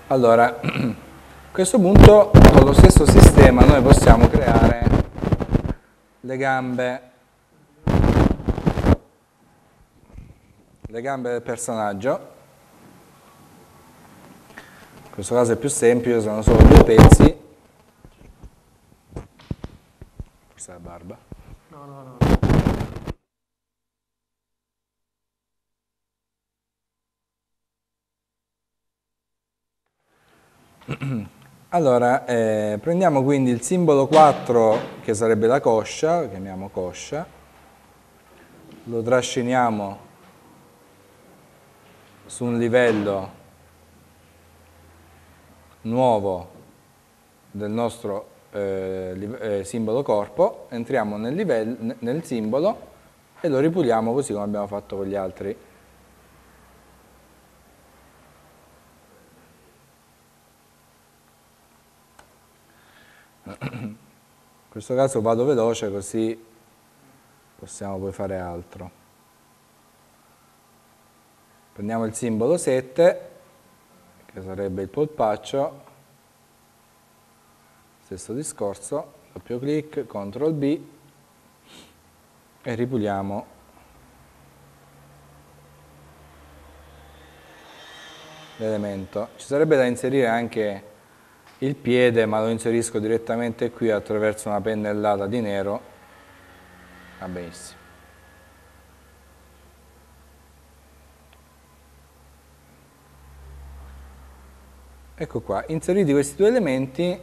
Allora, a questo punto con lo stesso sistema noi possiamo creare le gambe del personaggio. In questo caso è più semplice, sono solo due pezzi. Forse la barba. No. Allora, prendiamo quindi il simbolo 4, che sarebbe la coscia, chiamiamo coscia, lo trasciniamo su un livello nuovo del nostro simbolo corpo, entriamo nel simbolo e lo ripuliamo così come abbiamo fatto con gli altri. In questo caso vado veloce così possiamo poi fare altro. Prendiamo il simbolo 7, che sarebbe il polpaccio, stesso discorso, doppio clic, CTRL B e ripuliamo l'elemento. Ci sarebbe da inserire anche il piede, ma lo inserisco direttamente qui attraverso una pennellata di nero. Va benissimo. Ecco qua, inseriti questi due elementi,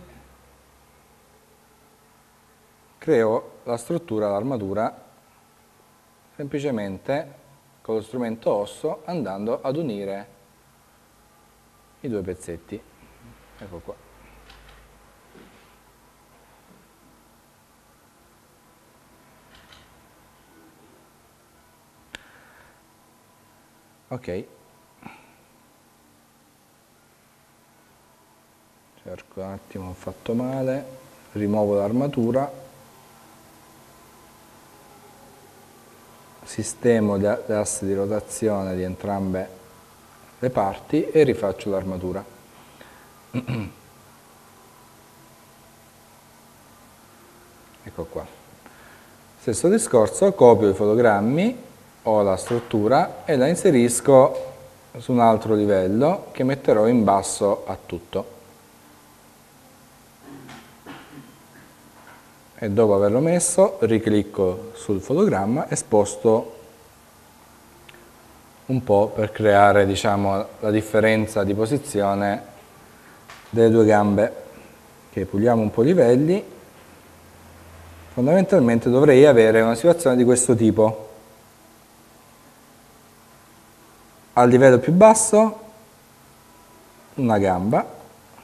creo la struttura, l'armatura, semplicemente con lo strumento osso, andando ad unire i due pezzetti. Ecco qua. Ok. Cerco un attimo, ho fatto male, rimuovo l'armatura, sistemo gli assi di rotazione di entrambe le parti e rifaccio l'armatura. Ecco qua. Stesso discorso, copio i fotogrammi, ho la struttura e la inserisco su un altro livello che metterò in basso a tutto. E dopo averlo messo riclicco sul fotogramma e sposto un po' per creare, diciamo, la differenza di posizione delle due gambe. Ok, puliamo un po' i livelli. Fondamentalmente dovrei avere una situazione di questo tipo. Al livello più basso una gamba,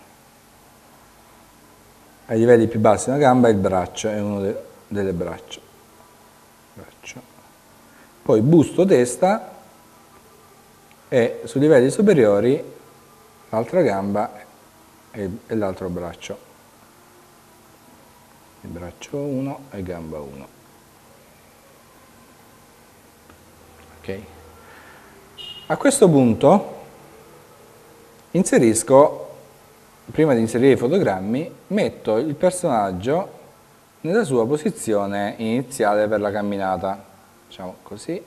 ai livelli più bassi una gamba e il braccio, è uno delle braccia. Poi busto, testa e sui livelli superiori l'altra gamba e l'altro braccio. Il braccio 1 e gamba 1. Ok. A questo punto inserisco, prima di inserire i fotogrammi, metto il personaggio nella sua posizione iniziale per la camminata. Facciamo così.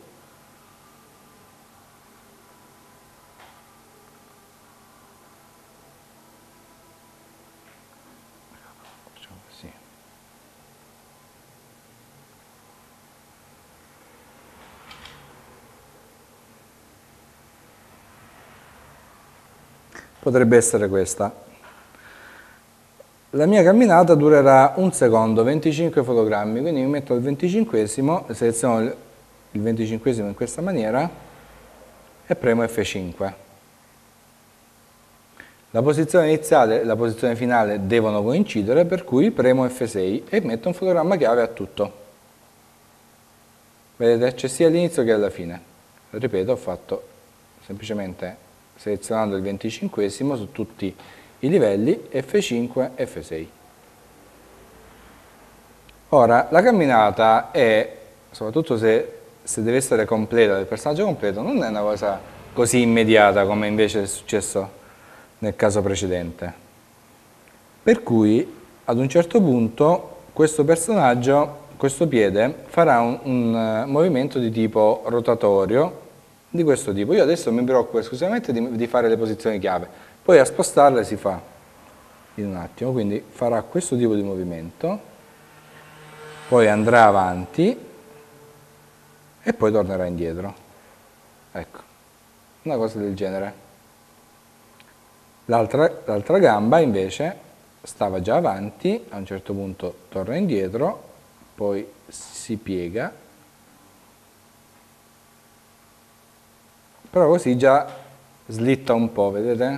Facciamo così. Potrebbe essere questa. La mia camminata durerà un secondo, 25 fotogrammi, quindi mi metto al 25esimo, seleziono il 25esimo in questa maniera e premo F5. La posizione iniziale e la posizione finale devono coincidere, per cui premo F6 e metto un fotogramma chiave a tutto. Vedete, c'è sia all'inizio che alla fine. Ripeto, ho fatto semplicemente selezionando il 25esimo su tutti i livelli, F5, F6. Ora, la camminata è, soprattutto se deve essere completa, del personaggio completo, non è una cosa così immediata come invece è successo nel caso precedente. Per cui ad un certo punto questo personaggio, questo piede, farà un movimento di tipo rotatorio di questo tipo. Io adesso mi preoccupo esclusivamente di fare le posizioni chiave, poi a spostarle si fa in un attimo, quindi farà questo tipo di movimento, poi andrà avanti e poi tornerà indietro. Ecco, una cosa del genere. L'altra gamba invece stava già avanti, a un certo punto torna indietro, poi si piega, però così già slitta un po', vedete?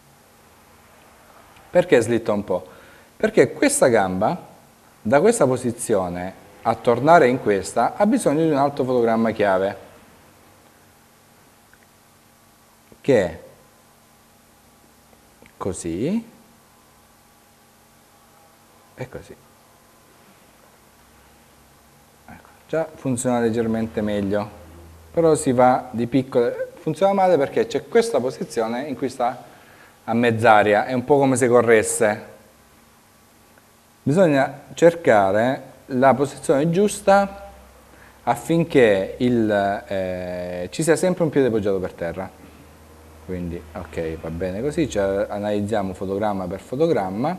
Perché slitta un po'? Perché questa gamba, da questa posizione a tornare in questa, ha bisogno di un altro fotogramma chiave, che è così e così. Ecco, già funziona leggermente meglio, però si va di piccole. Funziona male perché c'è questa posizione in cui sta a mezz'aria, è un po' come se corresse. Bisogna cercare la posizione giusta affinché ci sia sempre un piede poggiato per terra. Quindi, ok, va bene così, analizziamo fotogramma per fotogramma.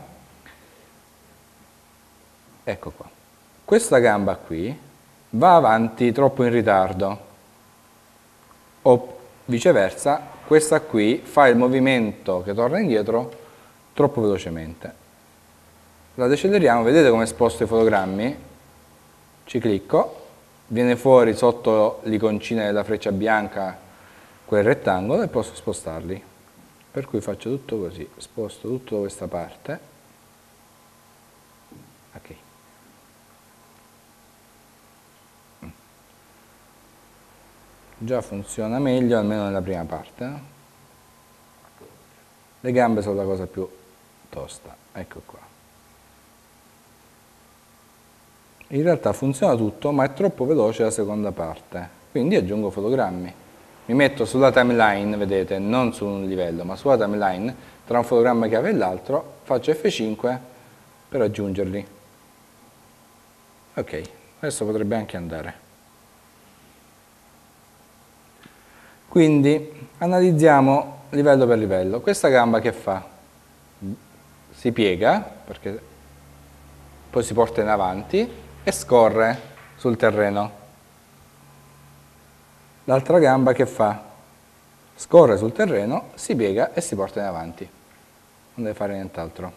Ecco qua. Questa gamba qui va avanti troppo in ritardo, o viceversa, questa qui fa il movimento che torna indietro troppo velocemente. La deceleriamo, vedete come sposto i fotogrammi? Ci clicco, viene fuori sotto l'iconcina della freccia bianca quel rettangolo e posso spostarli. Per cui faccio tutto così, sposto tutto da questa parte. Ok. Già funziona meglio, almeno nella prima parte. Le gambe sono la cosa più tosta, ecco qua. In realtà funziona tutto, ma è troppo veloce la seconda parte, quindi aggiungo fotogrammi. Mi metto sulla timeline, vedete, non su un livello, ma sulla timeline, tra un fotogramma chiave e l'altro, faccio F5 per aggiungerli. Ok, adesso potrebbe anche andare. Quindi analizziamo livello per livello. Questa gamba che fa? Si piega, perché poi si porta in avanti e scorre sul terreno. L'altra gamba che fa? Scorre sul terreno, si piega e si porta in avanti. Non deve fare nient'altro.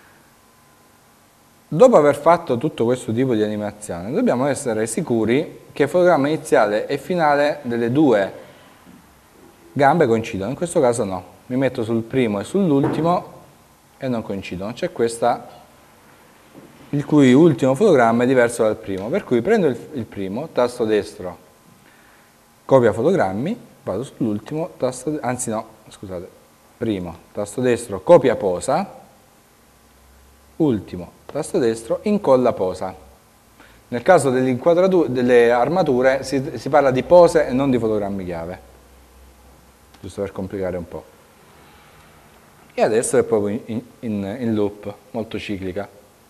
Dopo aver fatto tutto questo tipo di animazione, dobbiamo essere sicuri che il fotogramma iniziale e finale delle due gambe coincidono. In questo caso no. Mi metto sul primo e sull'ultimo e non coincidono. C'è questa, il cui ultimo fotogramma è diverso dal primo. Per cui prendo il primo, tasto destro, copia fotogrammi, vado sull'ultimo, anzi no, scusate, primo, tasto destro, copia posa, ultimo, tasto destro, incolla posa. Nel caso delle armature si parla di pose e non di fotogrammi chiave, giusto per complicare un po'. E adesso è proprio in loop, molto ciclica.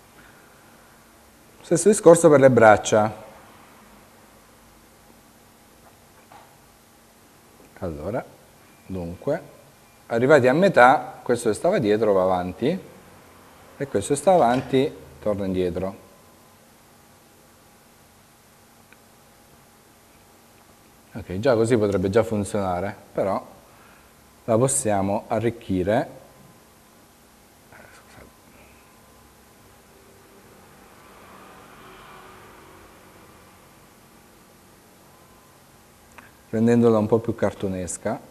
Stesso discorso per le braccia. Allora, dunque, arrivati a metà, questo che stava dietro va avanti e questo che sta avanti torna indietro. Ok, già così potrebbe già funzionare, però la possiamo arricchire. Rendendola un po' più cartunesca.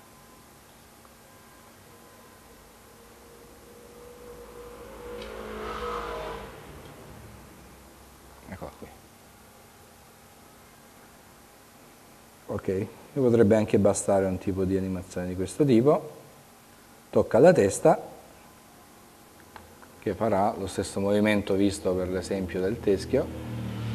Eccola qui. Ok, potrebbe anche bastare un tipo di animazione di questo tipo. Tocca alla testa, che farà lo stesso movimento visto per l'esempio del teschio.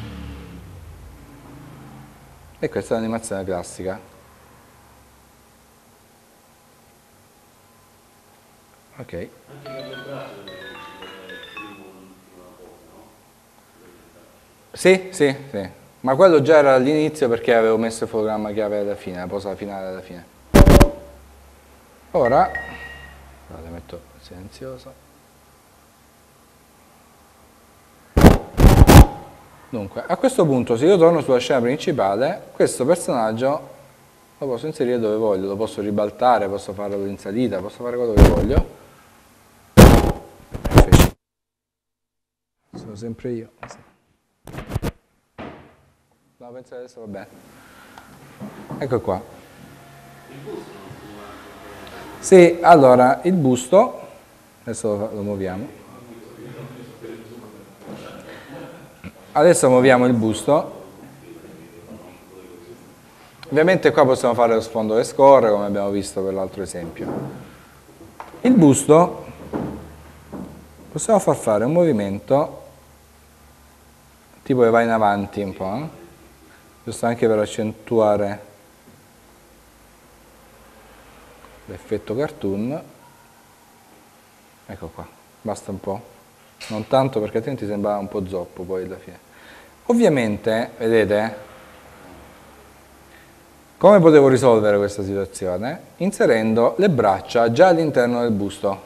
E questa è l'animazione classica. Ok. Anche per le braccia deve considerare il primo e l'ultima cosa, no? Sì, sì, sì. Ma quello già era all'inizio perché avevo messo il fotogramma chiave alla fine, la posa finale alla fine. Ora, le metto silenzioso. Dunque, a questo punto se io torno sulla scena principale, questo personaggio lo posso inserire dove voglio, lo posso ribaltare, posso farlo in salita, posso fare quello che voglio. Sono sempre io. No, penso che adesso va bene. Ecco qua. Sì, allora, il busto, adesso lo muoviamo. Adesso muoviamo il busto. Ovviamente qua possiamo fare lo sfondo che scorre, come abbiamo visto per l'altro esempio. Il busto possiamo far fare un movimento tipo che va in avanti un po', giusto anche per accentuare l'effetto cartoon. Ecco qua, basta un po', non tanto perché altrimenti sembrava un po' zoppo poi alla fine. Ovviamente, vedete, come potevo risolvere questa situazione? Inserendo le braccia già all'interno del busto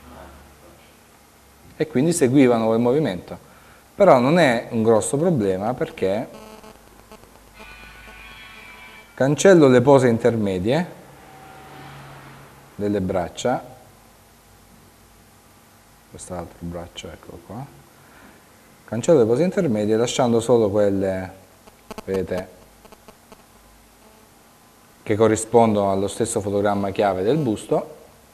e quindi seguivano quel movimento. Però non è un grosso problema perché cancello le pose intermedie delle braccia, quest'altro braccio, eccolo qua, cancello le pose intermedie lasciando solo quelle, vedete, che corrispondono allo stesso fotogramma chiave del busto,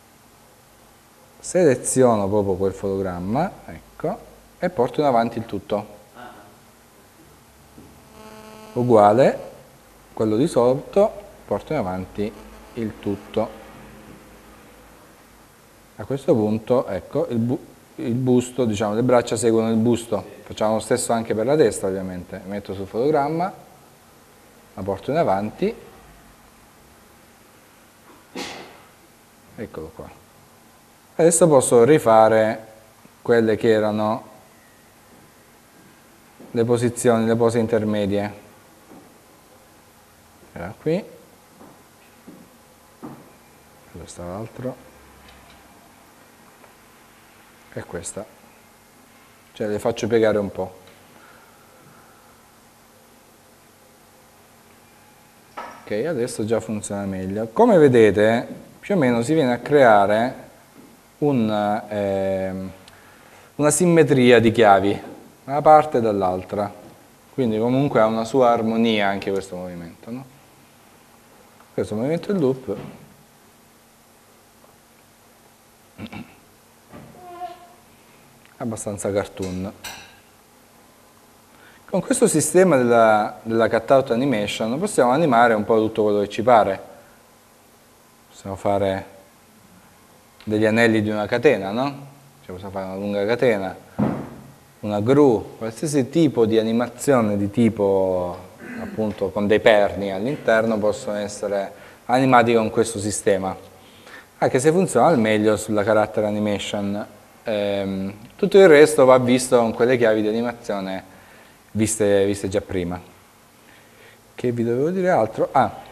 seleziono proprio quel fotogramma, ecco, e porto in avanti il tutto. Uguale, quello di sotto, porto in avanti il tutto. A questo punto, ecco, il busto, diciamo, le braccia seguono il busto. Facciamo lo stesso anche per la testa, ovviamente. Metto sul fotogramma, la porto in avanti. Eccolo qua. Adesso posso rifare quelle che erano le posizioni, le pose intermedie. Era qui. Questo è l'altro. E questa. Cioè le faccio piegare un po'. Ok, adesso già funziona meglio. Come vedete, più o meno si viene a creare una simmetria di chiavi, da una parte e dall'altra. Quindi comunque ha una sua armonia anche questo movimento, no? Questo movimento del loop. Abbastanza cartoon. Con questo sistema della cutout animation possiamo animare un po' tutto quello che ci pare. Possiamo fare degli anelli di una catena, no? Cioè possiamo fare una lunga catena, una gru, qualsiasi tipo di animazione di tipo appunto con dei perni all'interno possono essere animati con questo sistema. Anche se funziona al meglio sulla character animation. Tutto il resto va visto con quelle chiavi di animazione viste già prima. Che vi dovevo dire altro?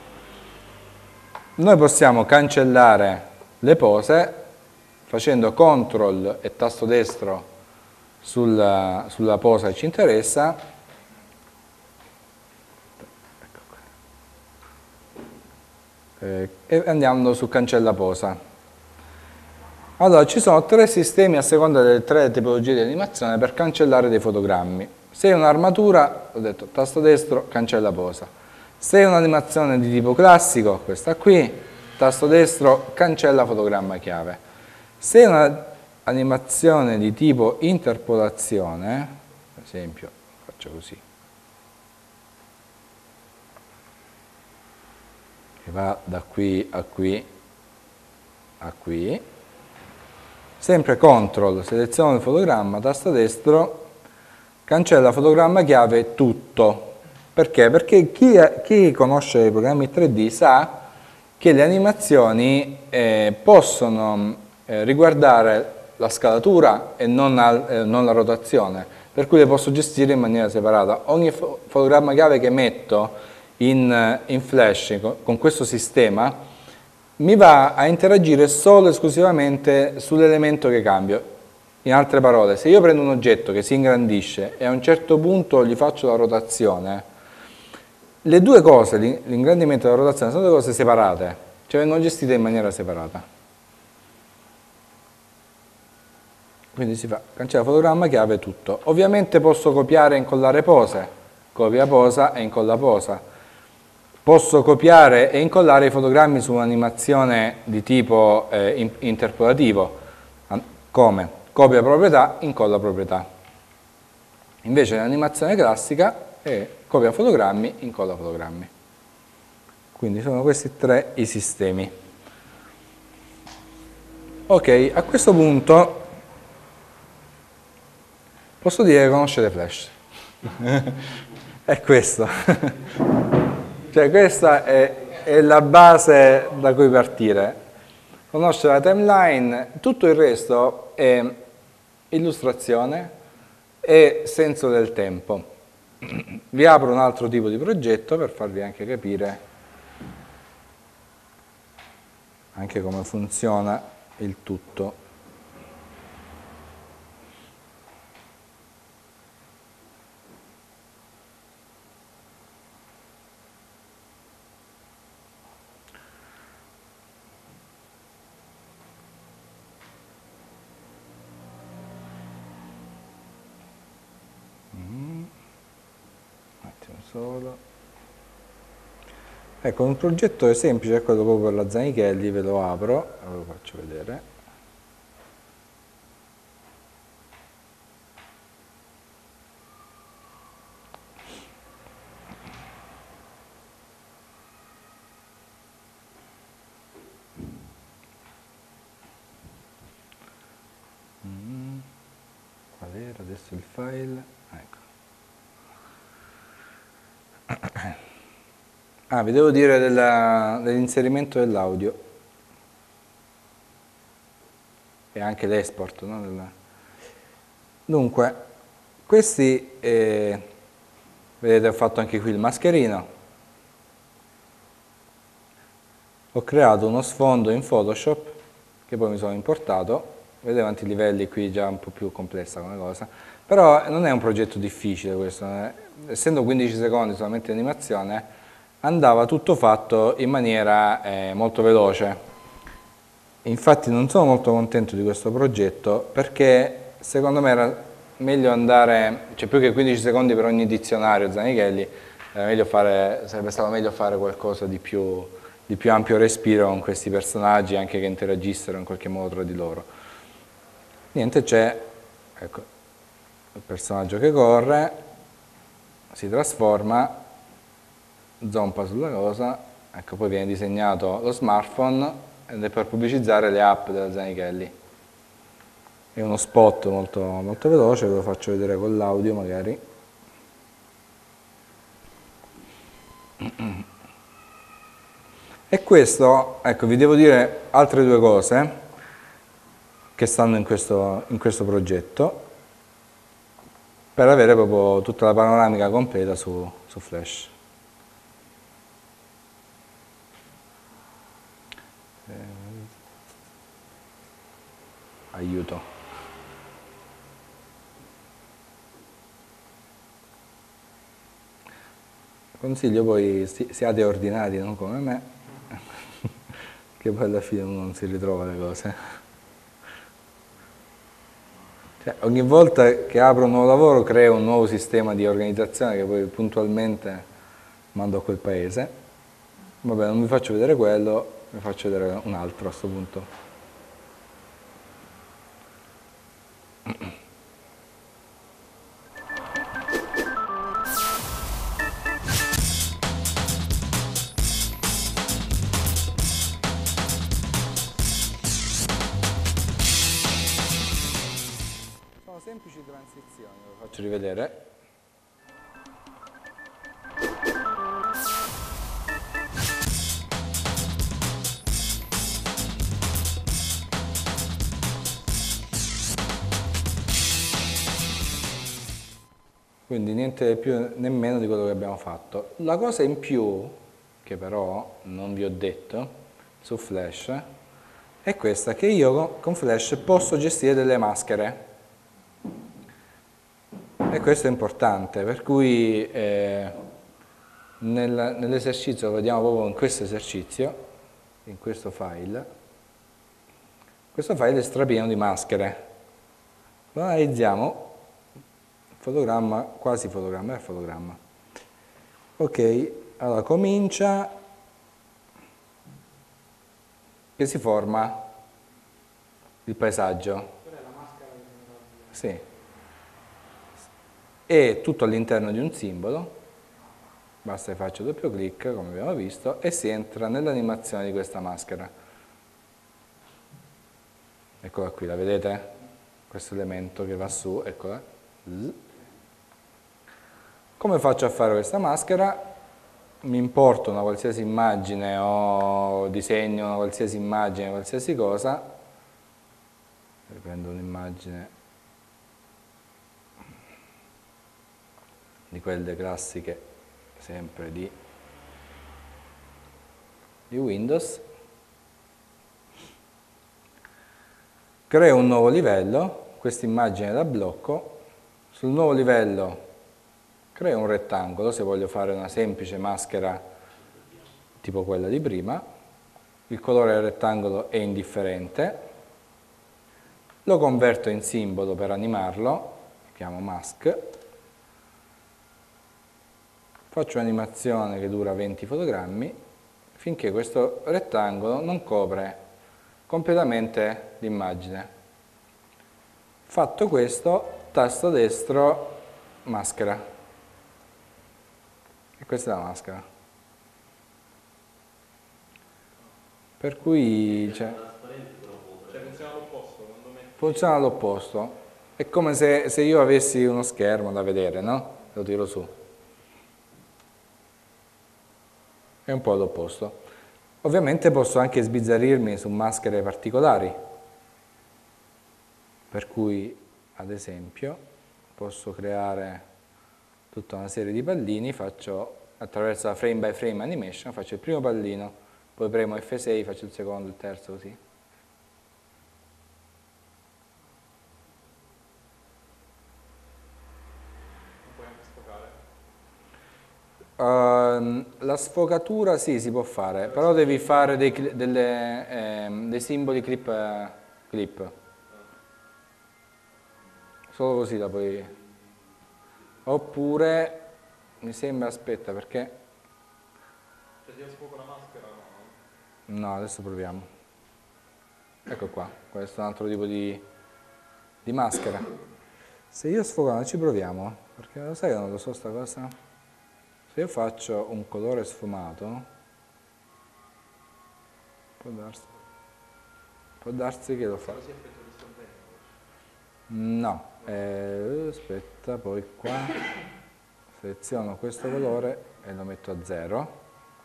Noi possiamo cancellare le pose facendo CTRL e tasto destro sulla posa che ci interessa. E andiamo su cancella posa. Allora, ci sono tre sistemi a seconda delle tre tipologie di animazione per cancellare dei fotogrammi. Se è un'armatura, ho detto tasto destro, cancella posa. Se è un'animazione di tipo classico, questa qui, tasto destro, cancella fotogramma chiave. Se è un'animazione di tipo interpolazione, per esempio, faccio così, che va da qui a qui a qui, sempre CTRL, seleziono il fotogramma, tasto destro, cancella fotogramma chiave tutto. Perché? Perché chi conosce i programmi 3D sa che le animazioni possono riguardare la scalatura e non la rotazione, per cui le posso gestire in maniera separata. Ogni fotogramma chiave che metto in flash con questo sistema mi va a interagire solo e esclusivamente sull'elemento che cambio. In altre parole, se io prendo un oggetto che si ingrandisce e a un certo punto gli faccio la rotazione, le due cose, l'ingrandimento e la rotazione, sono due cose separate, cioè vengono gestite in maniera separata. Quindi si fa cancella fotogramma, chiave, tutto. Ovviamente posso copiare e incollare pose, copia posa e incolla posa. Posso copiare e incollare i fotogrammi su un'animazione di tipo interpolativo, come? Copia proprietà, incolla proprietà. Invece l'animazione classica è copia fotogrammi, incolla fotogrammi. Quindi sono questi tre i sistemi. Ok, a questo punto posso dire che conoscete Flash. È questo. Cioè questa è la base da cui partire. Conoscere la timeline, tutto il resto è illustrazione e senso del tempo. Vi apro un altro tipo di progetto per farvi anche capire anche come funziona il tutto. Solo. Ecco, un progetto è semplice, è quello proprio per la Zanichelli, ve lo apro e ve lo faccio vedere. Qual era adesso il file? Ecco. Ah, vi devo dire dell'inserimento dell'audio e anche l'export, no? Dunque, questi, vedete, ho fatto anche qui il mascherino. Ho creato uno sfondo in Photoshop che poi mi sono importato. Vedete quanti livelli qui, già un po' più complessa come cosa. Però non è un progetto difficile questo, essendo 15 secondi solamente di animazione, andava tutto fatto in maniera molto veloce. Infatti non sono molto contento di questo progetto perché secondo me era meglio andare, cioè più che 15 secondi per ogni dizionario Zanichelli, sarebbe stato meglio fare qualcosa di più ampio respiro con questi personaggi, anche che interagissero in qualche modo tra di loro. Niente, c'è, ecco, il personaggio che corre, si trasforma, zompa sulla cosa, ecco, poi viene disegnato lo smartphone ed è per pubblicizzare le app della Zanichelli. È uno spot molto, molto veloce, ve lo faccio vedere con l'audio magari. E questo, ecco, vi devo dire altre due cose che stanno in questo progetto per avere proprio tutta la panoramica completa su Flash. Aiuto. Consiglio poi siate ordinati, non come me, che poi alla fine uno non si ritrova le cose. Cioè, ogni volta che apro un nuovo lavoro creo un nuovo sistema di organizzazione che poi puntualmente mando a quel paese. Vabbè, non vi faccio vedere quello, vi faccio vedere un altro a questo punto. Sono semplici transizioni, ve lo faccio rivedere. quindi niente più nemmeno di quello che abbiamo fatto. La cosa in più, che però non vi ho detto, su Flash, è questa, che io con Flash posso gestire delle maschere. E questo è importante, per cui nell'esercizio, lo vediamo proprio in questo esercizio, in questo file è strapieno di maschere. Lo analizziamo, fotogramma, quasi fotogramma, è fotogramma. Ok, allora comincia che si forma il paesaggio. Sì. È tutto all'interno di un simbolo, basta che faccio doppio clic, come abbiamo visto, e si entra nell'animazione di questa maschera. Eccola qui, la vedete? Questo elemento che va su, eccola. Come faccio a fare questa maschera? Mi importo una qualsiasi immagine o disegno una qualsiasi immagine, qualsiasi cosa, prendo un'immagine di quelle classiche, sempre di Windows, creo un nuovo livello, questa immagine da blocco, sul nuovo livello creo un rettangolo, se voglio fare una semplice maschera tipo quella di prima, il colore del rettangolo è indifferente, lo converto in simbolo per animarlo, lo chiamo mask, faccio un'animazione che dura 20 fotogrammi, finché questo rettangolo non copre completamente l'immagine. Fatto questo, tasto destro, maschera. E questa è la maschera. Per cui funziona all'opposto. È come se io avessi uno schermo da vedere, no? Lo tiro su. È un po' all'opposto. Ovviamente posso anche sbizzarrirmi su maschere particolari. Per cui, ad esempio, posso creare tutta una serie di pallini, faccio attraverso la frame by frame animation, faccio il primo pallino, poi premo F6, faccio il secondo, il terzo, così. La sfocatura sì, si può fare, però devi fare dei simboli clip. Solo così la puoi... Oppure, mi sembra, aspetta, perché... Cioè se io sfoco la maschera no? No, adesso proviamo. Ecco qua, questo è un altro tipo di maschera. Se io sfogo, ci proviamo, perché lo sai che non lo so sta cosa? Se io faccio un colore sfumato, può darsi che lo fa. No, aspetta, poi qua seleziono questo colore e lo metto a 0.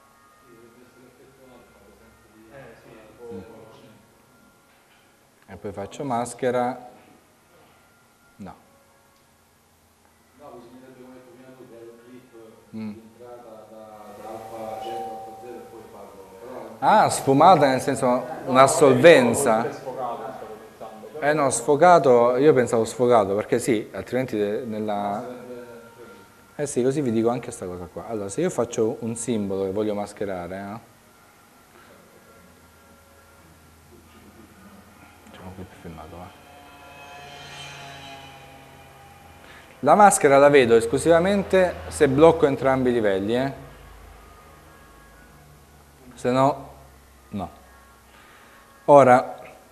E poi faccio maschera. No. No, bisognerebbe come combinato creare un clip di entrata da alfa 100 a alfa 0 e poi farlo. Ah, sfumata nel senso una solvenza. No, sfogato, io pensavo sfogato, perché sì, altrimenti nella... sì, così vi dico anche questa cosa qua. Allora, se io faccio un simbolo che voglio mascherare, no? Facciamo qui più filmato, va. La maschera la vedo esclusivamente se blocco entrambi i livelli, se no, no. Ora,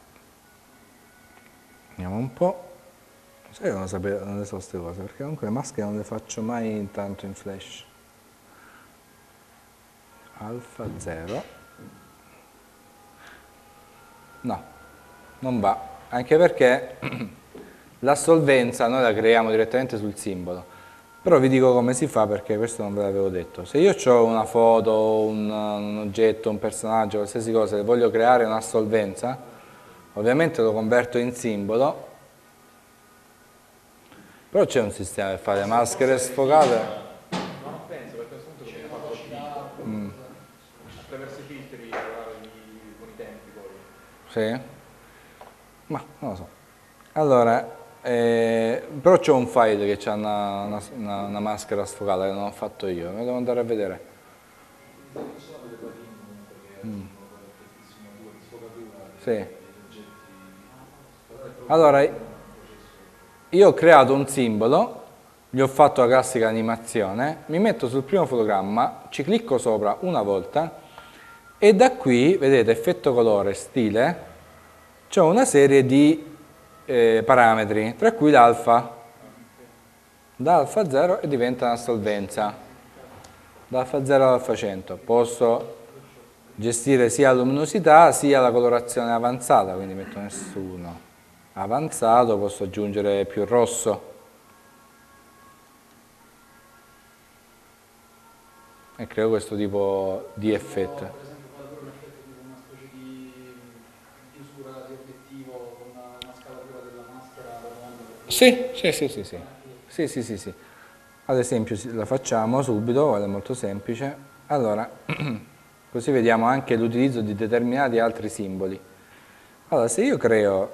vediamo un po'. Sai che non le so queste cose, perché comunque le maschere non le faccio mai tanto in Flash. Alfa 0. No, non va, anche perché la solvenza noi la creiamo direttamente sul simbolo. Però vi dico come si fa, perché questo non ve l'avevo detto. Se io ho una foto, un oggetto, un personaggio, qualsiasi cosa, e voglio creare una solvenza, ovviamente lo converto in simbolo, Però c'è un sistema per fare le maschere sfocate. Ma non penso, perché a questo punto bisogna fare tutto attraverso i filtri, con i tempi poi. Sì? Ma non lo so. Allora, però c'è un file che ha una maschera sfocata che non ho fatto io, me lo devo andare a vedere. Sì. Allora, io ho creato un simbolo, gli ho fatto la classica animazione, mi metto sul primo fotogramma, ci clicco sopra una volta e da qui, vedete, effetto colore, stile, c'ho una serie di parametri, tra cui l'alfa. Da alfa 0 e diventa una solvenza. Da alfa 0 ad alfa 100. Posso gestire sia la luminosità sia la colorazione avanzata, quindi metto nessuno. Avanzato, posso aggiungere più rosso. E creo questo tipo di effetto. Per esempio fare pure un effetto tipo una specie di chiusura di obiettivo con una scalatura della maschera Sì, sì, sì, sì, sì. Sì, sì, sì, sì. Ad esempio la facciamo subito, è molto semplice. Allora, così vediamo anche l'utilizzo di determinati altri simboli. Allora, se io creo...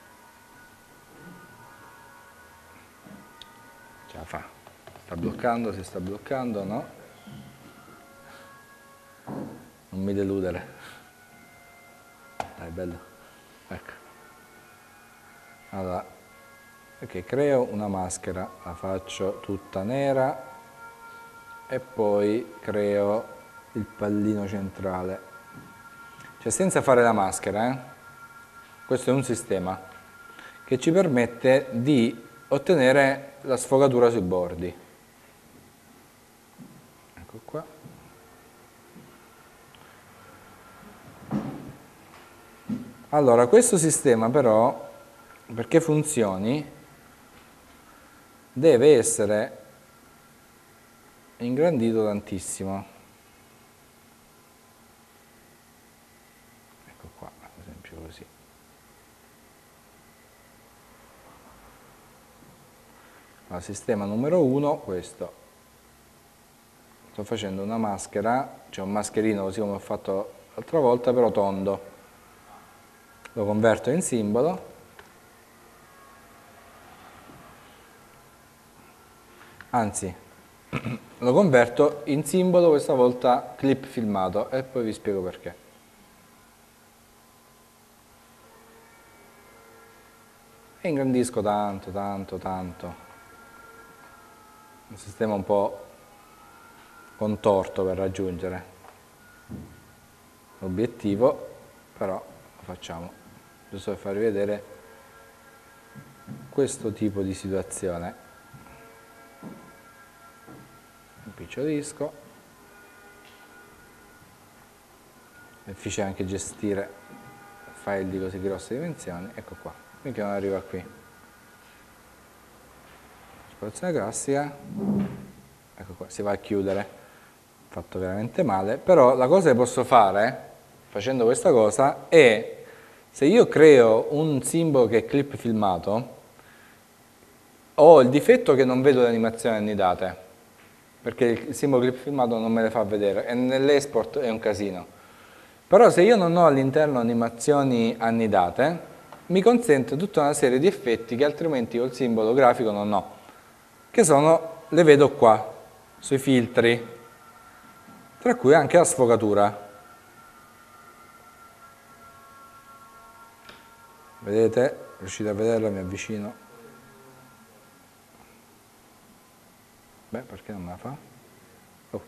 Ce la fa. Sta bloccando, si sta bloccando, no? Non mi deludere. Dai, bello. Ecco. Allora, ok, creo una maschera, la faccio tutta nera e poi creo il pallino centrale. Cioè senza fare la maschera, questo è un sistema che ci permette di ottenere la sfogatura sui bordi. Ecco qua. Allora, questo sistema però, perché funzioni, deve essere ingrandito tantissimo. Ecco qua, ad esempio così. Allora, sistema numero 1, questo. Sto facendo una maschera, cioè un mascherino così come ho fatto l'altra volta, però tondo. Lo converto in simbolo. Anzi, lo converto in simbolo questa volta clip filmato e poi vi spiego perché. E ingrandisco tanto, tanto, tanto. Un sistema un po' contorto per raggiungere l'obiettivo, però lo facciamo giusto per farvi vedere questo tipo di situazione. Impiccolisco, è difficile anche gestire file di così grosse dimensioni, ecco qua, finché non arriva qui. Esplorazione classica, ecco qua, si va a chiudere, fatto veramente male, però la cosa che posso fare, facendo questa cosa, è, se io creo un simbolo che è clip filmato, ho il difetto che non vedo le animazioni annidate, perché il simbolo clip filmato non me le fa vedere e nell'export è un casino. Però se io non ho all'interno animazioni annidate, mi consente tutta una serie di effetti che altrimenti col simbolo grafico non ho, che sono, le vedo qua, sui filtri, tra cui anche la sfogatura. Vedete? Riuscite a vederla? Mi avvicino. Beh, perché non me la fa? Oh.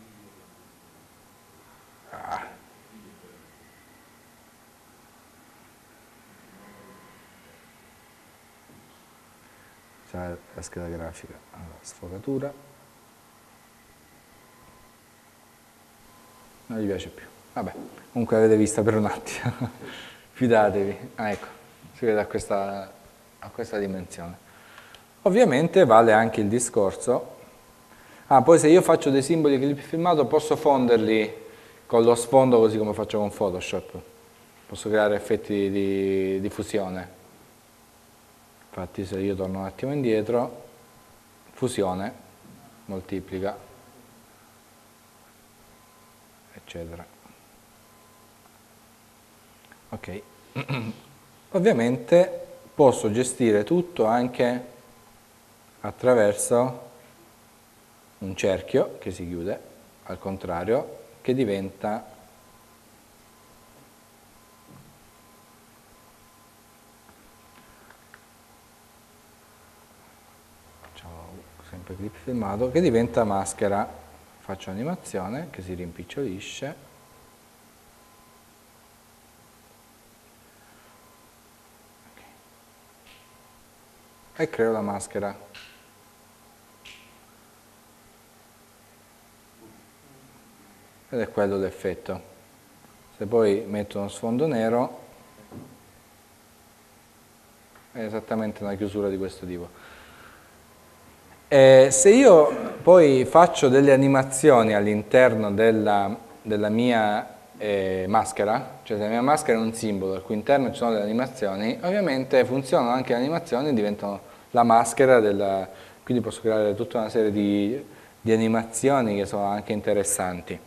Ah. C'è la scheda grafica. Allora, sfogatura. Non gli piace più. Vabbè, comunque l'avete vista per un attimo. Fidatevi. Ah, ecco, si vede a questa dimensione. Ovviamente vale anche il discorso. Ah, poi se io faccio dei simboli clip filmato posso fonderli con lo sfondo così come faccio con Photoshop. Posso creare effetti di fusione. Infatti se io torno un attimo indietro, fusione, moltiplica, eccetera. Ok. Ovviamente posso gestire tutto anche attraverso un cerchio che si chiude, al contrario, che diventa sempre clip filmato, che diventa maschera. Faccio animazione che si rimpicciolisce. Okay. E creo la maschera. Ed è quello l'effetto. Se poi metto uno sfondo nero, è esattamente una chiusura di questo tipo. Se io poi faccio delle animazioni all'interno della mia maschera, cioè se la mia maschera è un simbolo al cui interno ci sono delle animazioni, ovviamente funzionano anche le animazioni e diventano la maschera quindi posso creare tutta una serie di animazioni che sono anche interessanti.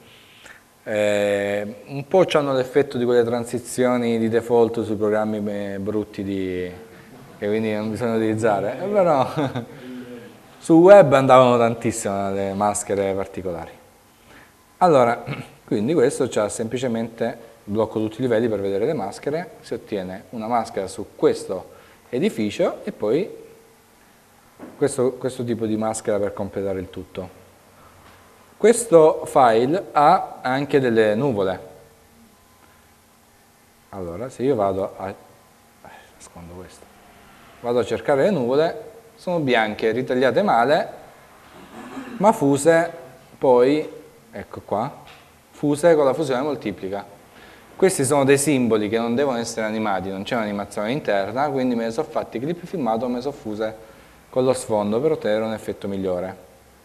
Un po' hanno l'effetto di quelle transizioni di default sui programmi brutti che quindi non bisogna utilizzare, però sul web andavano tantissimo le maschere particolari. Allora, quindi questo c'ha semplicemente, blocco tutti i livelli per vedere le maschere, si ottiene una maschera su questo edificio e poi questo tipo di maschera per completare il tutto. Questo file ha anche delle nuvole. Allora, se io vado nascondo questo, vado a cercare le nuvole, sono bianche, ritagliate male, ma fuse poi, ecco qua, fuse con la fusione moltiplica. Questi sono dei simboli che non devono essere animati, non c'è un'animazione interna, quindi me ne sono fatti clip filmato, me ne sono fuse con lo sfondo per ottenere un effetto migliore.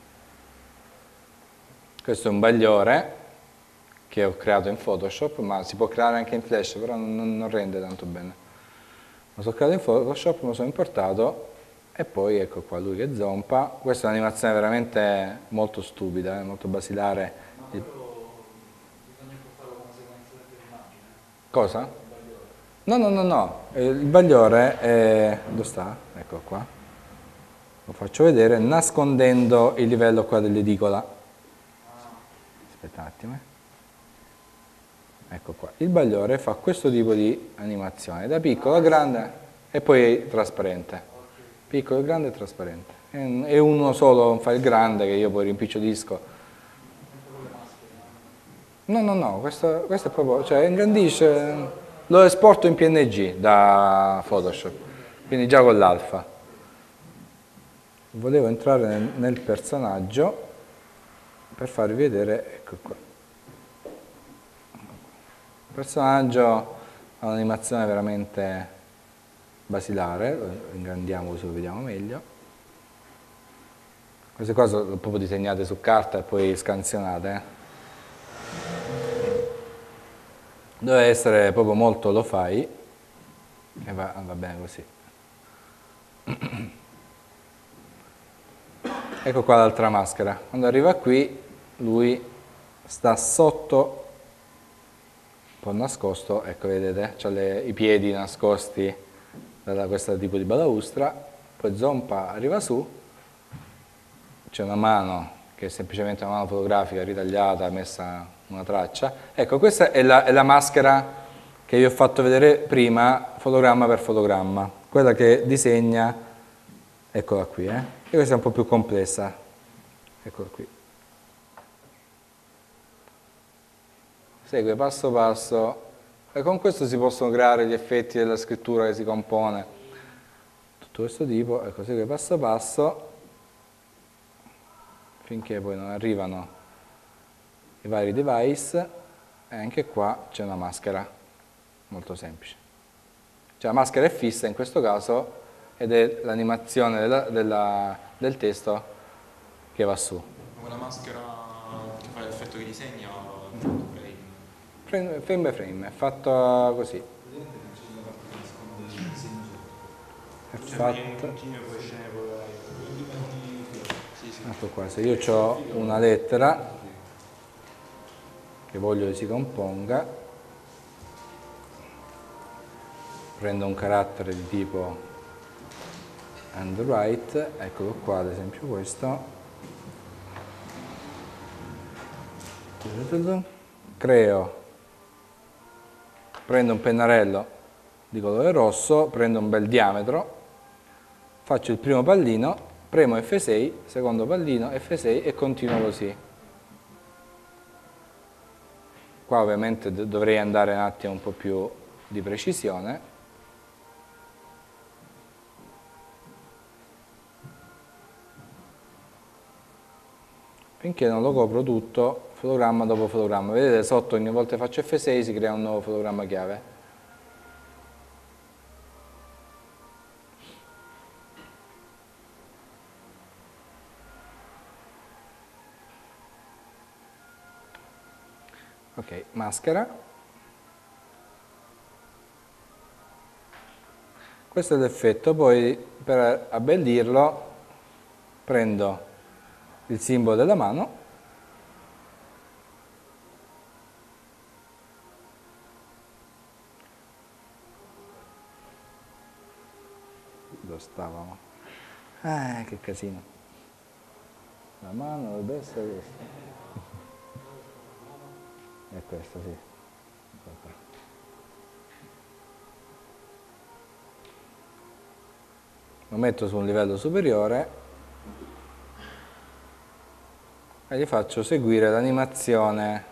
Questo è un bagliore che ho creato in Photoshop, ma si può creare anche in Flash, però non rende tanto bene. Lo sono creato in Photoshop, me lo sono importato e poi ecco qua lui che zompa. Questa è un'animazione veramente molto stupida, molto basilare. Ma quello bisogna importarlo come sequenza dell'immagine? Cosa? No. Il bagliore è... dove sta? Ecco qua. Lo faccio vedere nascondendo il livello qua dell'edicola. Aspetta un attimo. Ecco qua. Il bagliore fa questo tipo di animazione, da piccolo a grande e poi trasparente. Piccolo, grande e trasparente. E uno solo fa il grande che io poi rimpicciolisco. No, questo è proprio, cioè ingrandisce, lo esporto in PNG da Photoshop, quindi già con l'alfa. Volevo entrare nel personaggio per farvi vedere, ecco qua. Il personaggio ha un'animazione veramente basilare, lo ingrandiamo così lo vediamo meglio. Queste cose sono proprio disegnate su carta e poi scansionate. Deve essere proprio molto lo fai e va bene così. Ecco qua l'altra maschera. Quando arriva qui lui sta sotto, un po' nascosto, ecco vedete, c'ha i piedi nascosti da questo tipo di balaustra, poi zompa, arriva su, c'è una mano che è semplicemente una mano fotografica ritagliata, messa una traccia. Ecco, questa è la maschera che vi ho fatto vedere prima, fotogramma per fotogramma, quella che disegna, eccola qui, e questa è un po' più complessa, eccola qui. Segue passo passo, e con questo si possono creare gli effetti della scrittura che si compone, tutto questo tipo, ecco, segue passo passo, finché poi non arrivano i vari device, e anche qua c'è una maschera, molto semplice. Cioè la maschera è fissa in questo caso, ed è l'animazione del testo che va su. Quella maschera che fa l'effetto che disegna, Frame by frame, è fatto così. È fatto... ecco qua, se io ho una lettera che voglio che si componga, prendo un carattere di tipo handwrite, eccolo qua ad esempio questo, prendo un pennarello di colore rosso, prendo un bel diametro, faccio il primo pallino, premo F6, secondo pallino F6 e continuo così. Qua ovviamente dovrei andare un attimo un po' più di precisione. Finché non lo copro tutto, fotogramma dopo fotogramma. Vedete sotto ogni volta che faccio F6 si crea un nuovo fotogramma chiave. Ok, maschera. Questo è l'effetto, poi per abbellirlo prendo il simbolo della mano dove stavamo? Che casino, la mano dovrebbe essere questa, è questa, sì. Lo metto su un livello superiore e gli faccio seguire l'animazione,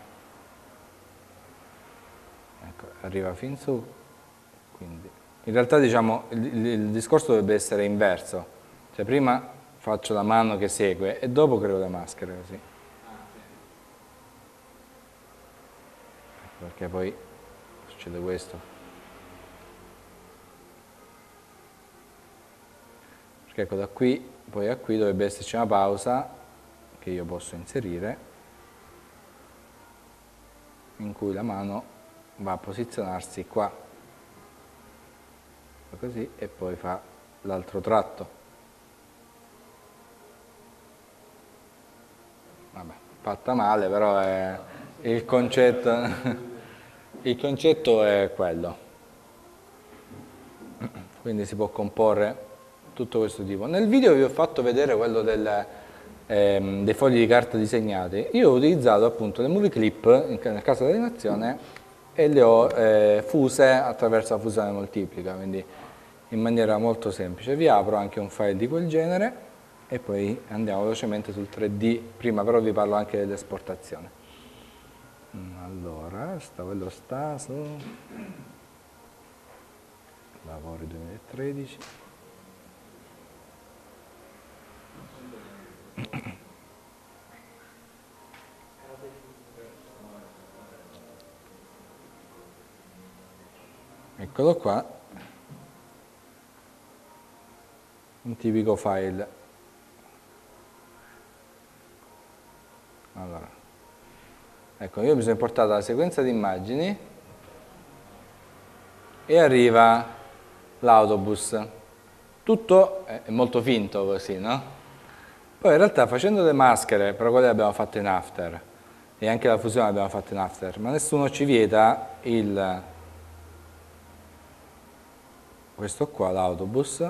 ecco, arriva fin su, quindi in realtà diciamo il discorso dovrebbe essere inverso, cioè prima faccio la mano che segue e dopo creo le maschere così, ecco, perché poi succede questo, perché ecco da qui poi a qui dovrebbe esserci una pausa che io posso inserire, in cui la mano va a posizionarsi qua, così, e poi fa l'altro tratto. Vabbè, fatta male, però è il concetto, il concetto è quello. Quindi si può comporre tutto questo tipo. Nel video vi ho fatto vedere quello dei fogli di carta disegnati. Io ho utilizzato appunto le movie clip nel caso dell'animazione e le ho fuse attraverso la fusione moltiplica, quindi in maniera molto semplice. Vi apro anche un file di quel genere e poi andiamo velocemente sul 3D. Prima però vi parlo anche dell'esportazione. Allora, quello sta su lavori 2013. Eccolo qua, un tipico file. Allora, ecco, io mi sono importato la sequenza di immagini e arriva l'autobus. Tutto è molto finto così, no? Poi in realtà facendo le maschere, però quelle le abbiamo fatte in After, e anche la fusione l'abbiamo fatta in After, ma nessuno ci vieta questo qua, l'autobus,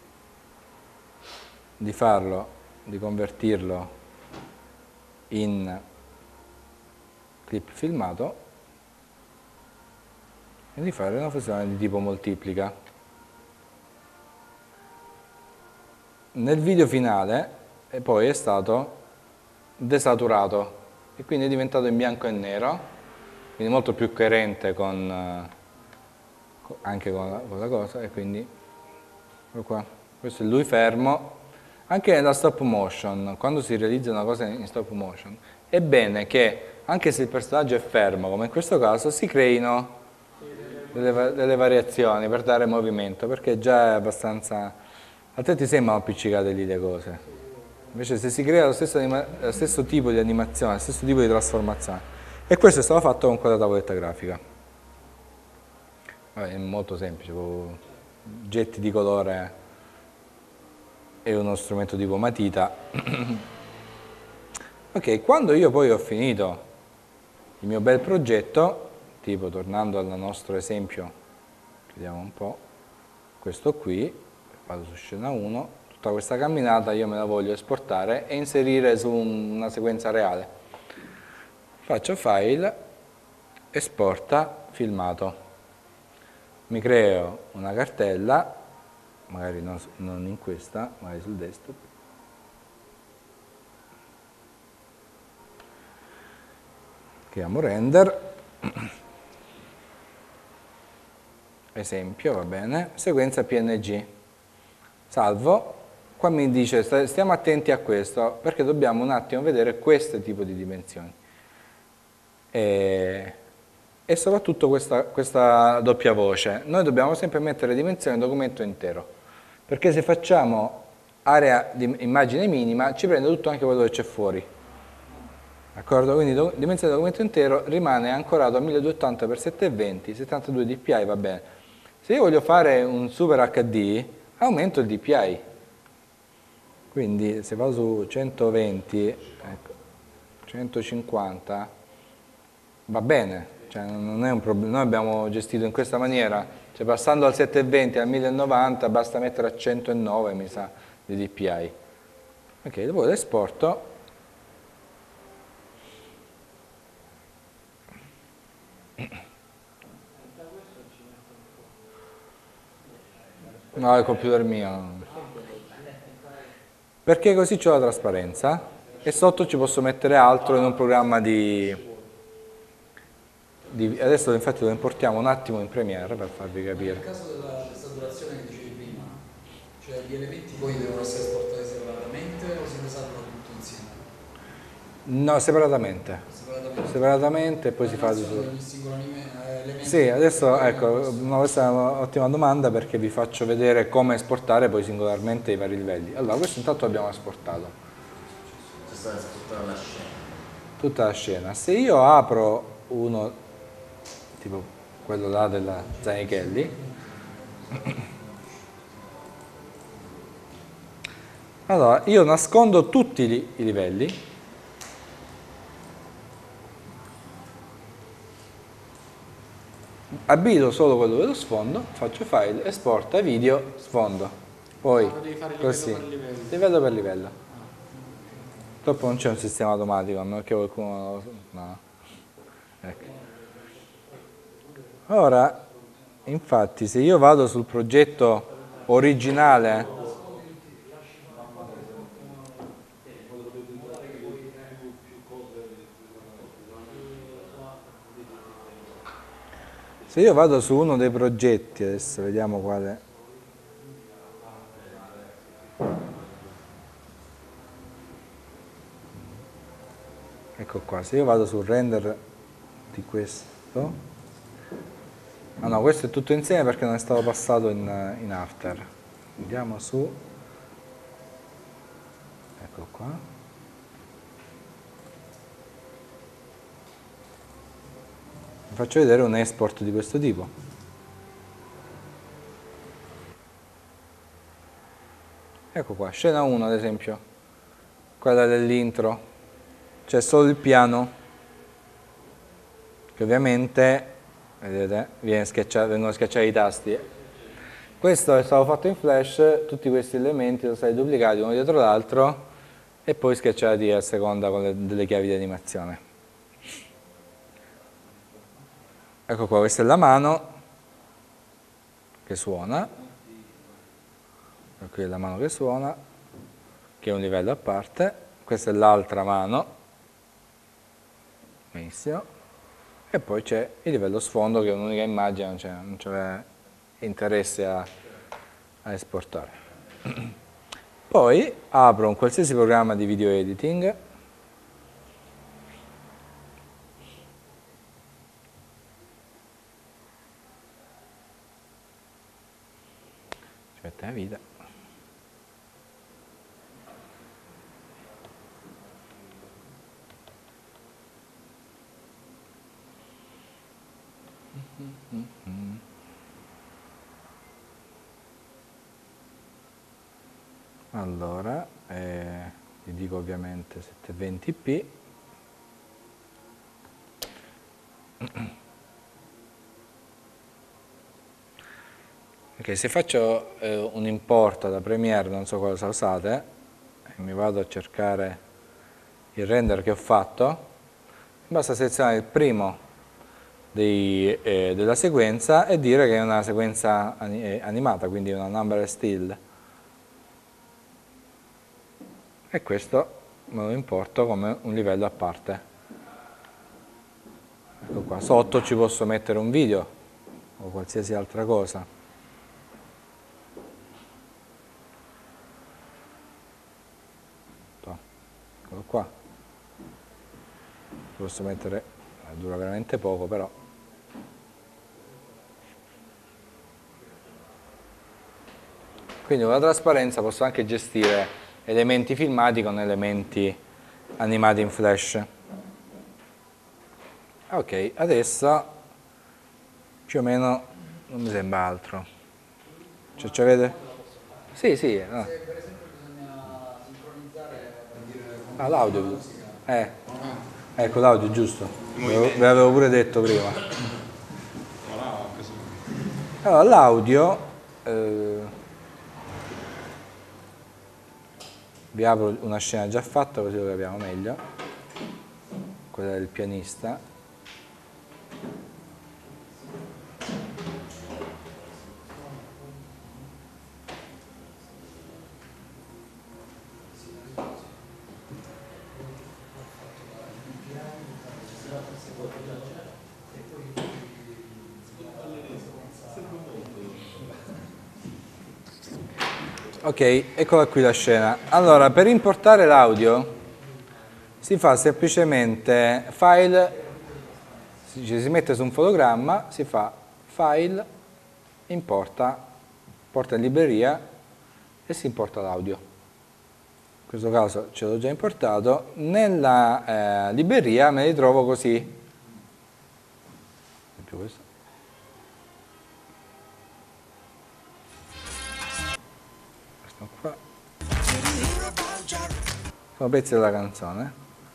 di farlo, di convertirlo in clip filmato e di fare una fusione di tipo moltiplica. Nel video finale poi è stato desaturato e quindi è diventato in bianco e nero, quindi molto più coerente anche con la cosa, e quindi qua. Questo è lui fermo. Anche nella stop motion, quando si realizza una cosa in stop motion, è bene che anche se il personaggio è fermo, come in questo caso, si creino delle variazioni per dare movimento, perché già è abbastanza, altrimenti sembrano appiccicate lì le cose. Invece se si crea lo stesso tipo di animazione, lo stesso tipo di trasformazione, e questo è stato fatto con quella tavoletta grafica. Vabbè, è molto semplice, getti di colore e uno strumento tipo matita Ok, quando io poi ho finito il mio bel progetto, tipo tornando al nostro esempio, vediamo un po', questo qui, vado su scena 1, tutta questa camminata io me la voglio esportare e inserire su una sequenza reale. Faccio file, esporta, filmato. Mi creo una cartella, magari non in questa, magari sul desktop. Chiamo render, esempio, va bene, sequenza PNG. Salvo, qua mi dice stiamo attenti a questo perché dobbiamo un attimo vedere questo tipo di dimensioni. E soprattutto questa doppia voce. Noi dobbiamo sempre mettere dimensione documento intero, perché se facciamo area di immagine minima ci prende tutto anche quello che c'è fuori. D'accordo? Quindi dimensione documento intero rimane ancorato a 1280x720, 72 dpi va bene. Se io voglio fare un super HD, aumento il dpi. Quindi se vado su 120, ecco, 150, va bene, cioè non è un problema. Noi abbiamo gestito in questa maniera, cioè passando al 720 al 1090 basta mettere a 109 mi sa di dpi. Ok, dopo l'esporto. No, è il computer mio. Perché così c'ho la trasparenza e sotto ci posso mettere altro in un programma adesso infatti lo importiamo un attimo in Premiere per farvi capire. Nel caso della saturazione che dicevi prima, cioè gli elementi poi devono essere esportati separatamente o si salvano tutto insieme? No, separatamente. Separatamente e poi si fa di ogni singolo elemento. Sì, adesso ecco, questa è un'ottima domanda perché vi faccio vedere come esportare poi singolarmente i vari livelli. Allora, questo intanto abbiamo esportato. C'è stata esportata la scena. Tutta la scena. Se io apro uno, tipo quello là della Zanichelli, allora io nascondo tutti i livelli. Abilito solo quello dello sfondo, faccio file, esporta video, sfondo. Poi, devi fare così, livello per livello. livello per livello. Dopo non c'è un sistema automatico, a meno che qualcuno... no. Ecco. Ora, infatti, se io vado sul progetto originale, se io vado su uno dei progetti, adesso vediamo quale... Ecco qua, se io vado sul render di questo... Ah no, questo è tutto insieme perché non è stato passato in After. Andiamo su... Ecco qua. Vi faccio vedere un export di questo tipo. Ecco qua, scena 1 ad esempio, quella dell'intro, c'è solo il piano, che ovviamente, vedete, vengono schiacciati i tasti. Questo è stato fatto in Flash, tutti questi elementi sono stati duplicati uno dietro l'altro e poi schiacciati a seconda con delle chiavi di animazione. Ecco qua, questa è la mano che suona. Qui è la mano che suona, che è un livello a parte, questa è l'altra mano, benissimo, e poi c'è il livello sfondo che è un'unica immagine, non c'è interesse a esportare. Poi apro un qualsiasi programma di video editing, ci mette la vita. Allora, vi dico ovviamente 720p. Ok, se faccio un import da Premiere, non so cosa usate, e mi vado a cercare il render che ho fatto, basta selezionare il primo della sequenza e dire che è una sequenza animata, quindi una number still. E questo me lo importo come un livello a parte. Ecco qua, sotto ci posso mettere un video o qualsiasi altra cosa. Eccolo qua. Ci posso mettere, dura veramente poco però. Quindi con la trasparenza posso anche gestire elementi filmati con elementi animati in Flash. Ok, adesso più o meno non mi sembra altro. Cioè, ci avete? Sì, sì. No. Se per esempio bisogna sincronizzare per dire Ah, l'audio. musica. Ecco l'audio, giusto. Ve l'avevo pure detto prima. Allora, l'audio, vi apro una scena già fatta così lo capiamo meglio, quella del pianista. Ok, eccola qui la scena. Allora, per importare l'audio si fa semplicemente file, si mette su un fotogramma, si fa file, importa, porta in libreria e si importa l'audio. In questo caso ce l'ho già importato. Nella libreria me li trovo così. Più questo. Questo qua. Sono pezzi della canzone.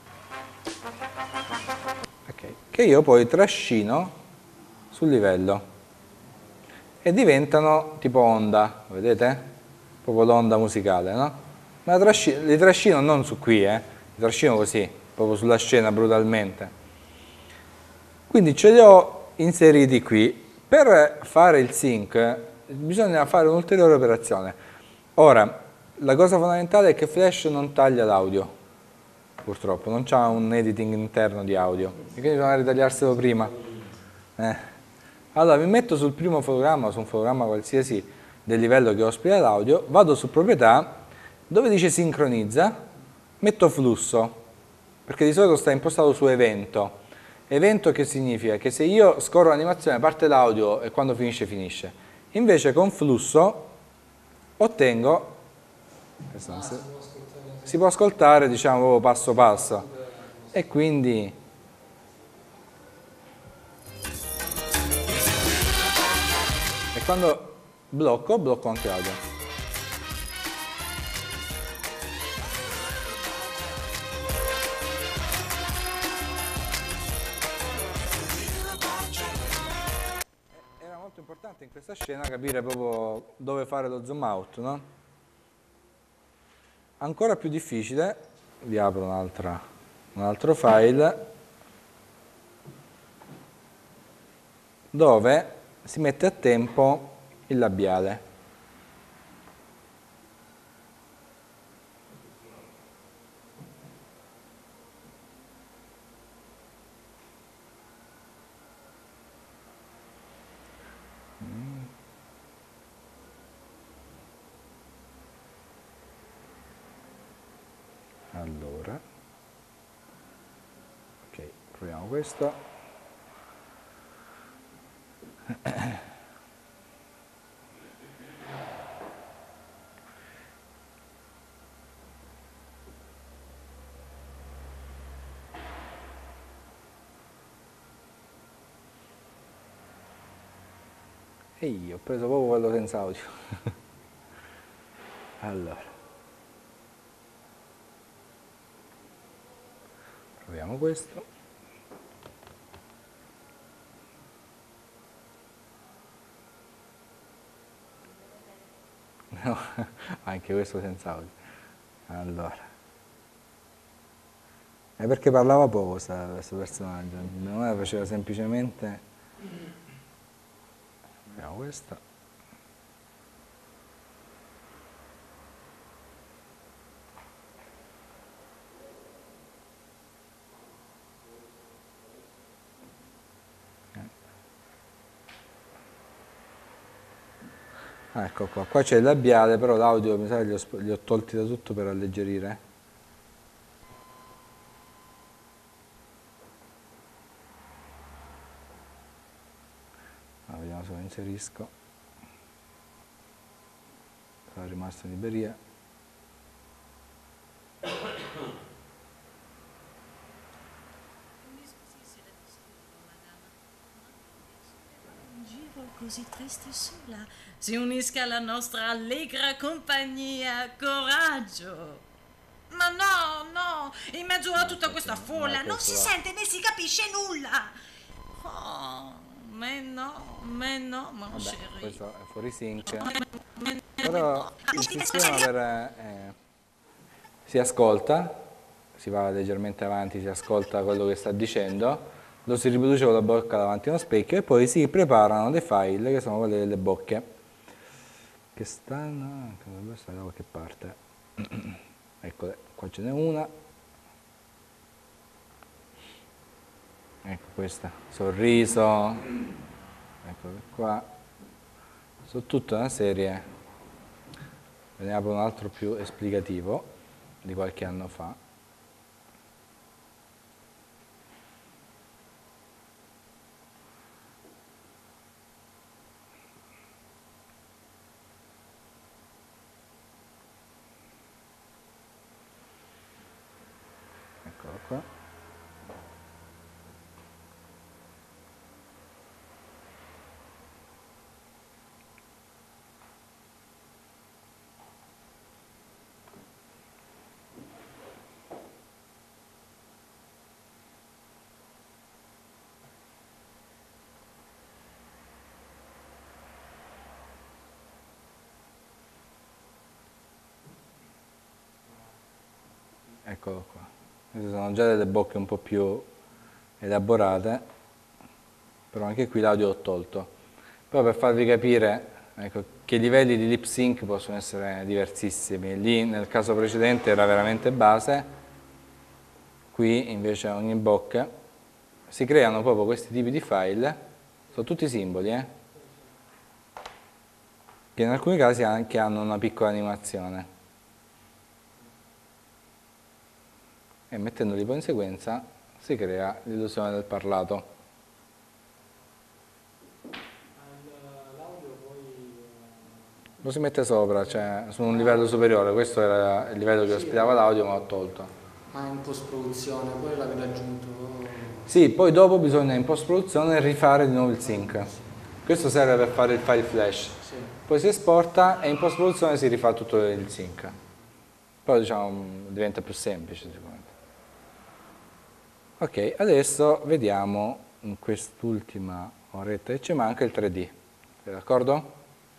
Okay. Che io poi trascino sul livello e diventano tipo onda, vedete? Proprio l'onda musicale, no? Ma li trascino non su qui, li trascino così, proprio sulla scena brutalmente. Quindi ce li ho inseriti qui. Per fare il sync bisogna fare un'ulteriore operazione. Ora, la cosa fondamentale è che Flash non taglia l'audio, purtroppo, non c'ha un editing interno di audio, e quindi bisogna ritagliarselo prima. Allora, mi metto sul primo fotogramma, su un fotogramma qualsiasi del livello che ospita l'audio, vado su proprietà, dove dice sincronizza, metto flusso, perché di solito sta impostato su evento. Evento che significa? Che se io scorro l'animazione parte l'audio e quando finisce, finisce. Invece con flusso ottengo, si può ascoltare diciamo passo passo, e quindi quando blocco anche l'audio. Era molto importante in questa scena capire proprio dove fare lo zoom out, no? Ancora più difficile, vi apro un altro file, dove si mette a tempo il labiale. Allora, ok, proviamo questo. E io ho preso proprio quello senza audio. Allora. Proviamo questo. No, anche questo senza audio. Allora. È perché parlava poco questo personaggio, non faceva semplicemente... Proviamo questo. Ah, ecco qua, qua c'è il labiale, però l'audio mi sa che li ho tolti da tutto per alleggerire. Allora, vediamo se lo inserisco. È rimasto in libreria. Così triste e sola, si unisca alla nostra allegra compagnia, coraggio. Ma no, in mezzo a tutta questa folla non si sente né si capisce nulla. Oh, me no, mon Vabbè, chéri. questo è fuori sync. Però il sistema si ascolta, si va leggermente avanti, si ascolta quello che sta dicendo, lo si riproduce con la bocca davanti a uno specchio e poi si preparano dei file che sono quelle delle bocche che stanno anche dovrebbero stare da qualche parte. Eccole, qua ce n'è una, ecco questa, sorriso, eccole qua, sono tutta una serie. Ve ne apro un altro più esplicativo di qualche anno fa. Eccolo qua. Eccolo qua. Queste sono già delle bocche un po' più elaborate, però anche qui l'audio l'ho tolto. Però per farvi capire, ecco, che i livelli di lip sync possono essere diversissimi. Lì nel caso precedente era veramente base, qui invece ogni bocca si creano proprio questi tipi di file, sono tutti simboli, che in alcuni casi anche hanno una piccola animazione. E mettendoli poi in sequenza si crea l'illusione del parlato. Lo si mette sopra, cioè su un livello superiore, questo era il livello che ospitava l'audio ma l'ho tolto. Ma in post-produzione poi l'avete aggiunto? Sì, poi dopo bisogna in post-produzione rifare di nuovo il sync. Questo serve per fare il file flash. Sì. Poi si esporta e in post-produzione si rifà tutto il sync. Poi diciamo diventa più semplice sicuramente. Ok, adesso vediamo in quest'ultima oretta che ci manca il 3D. Siete d'accordo?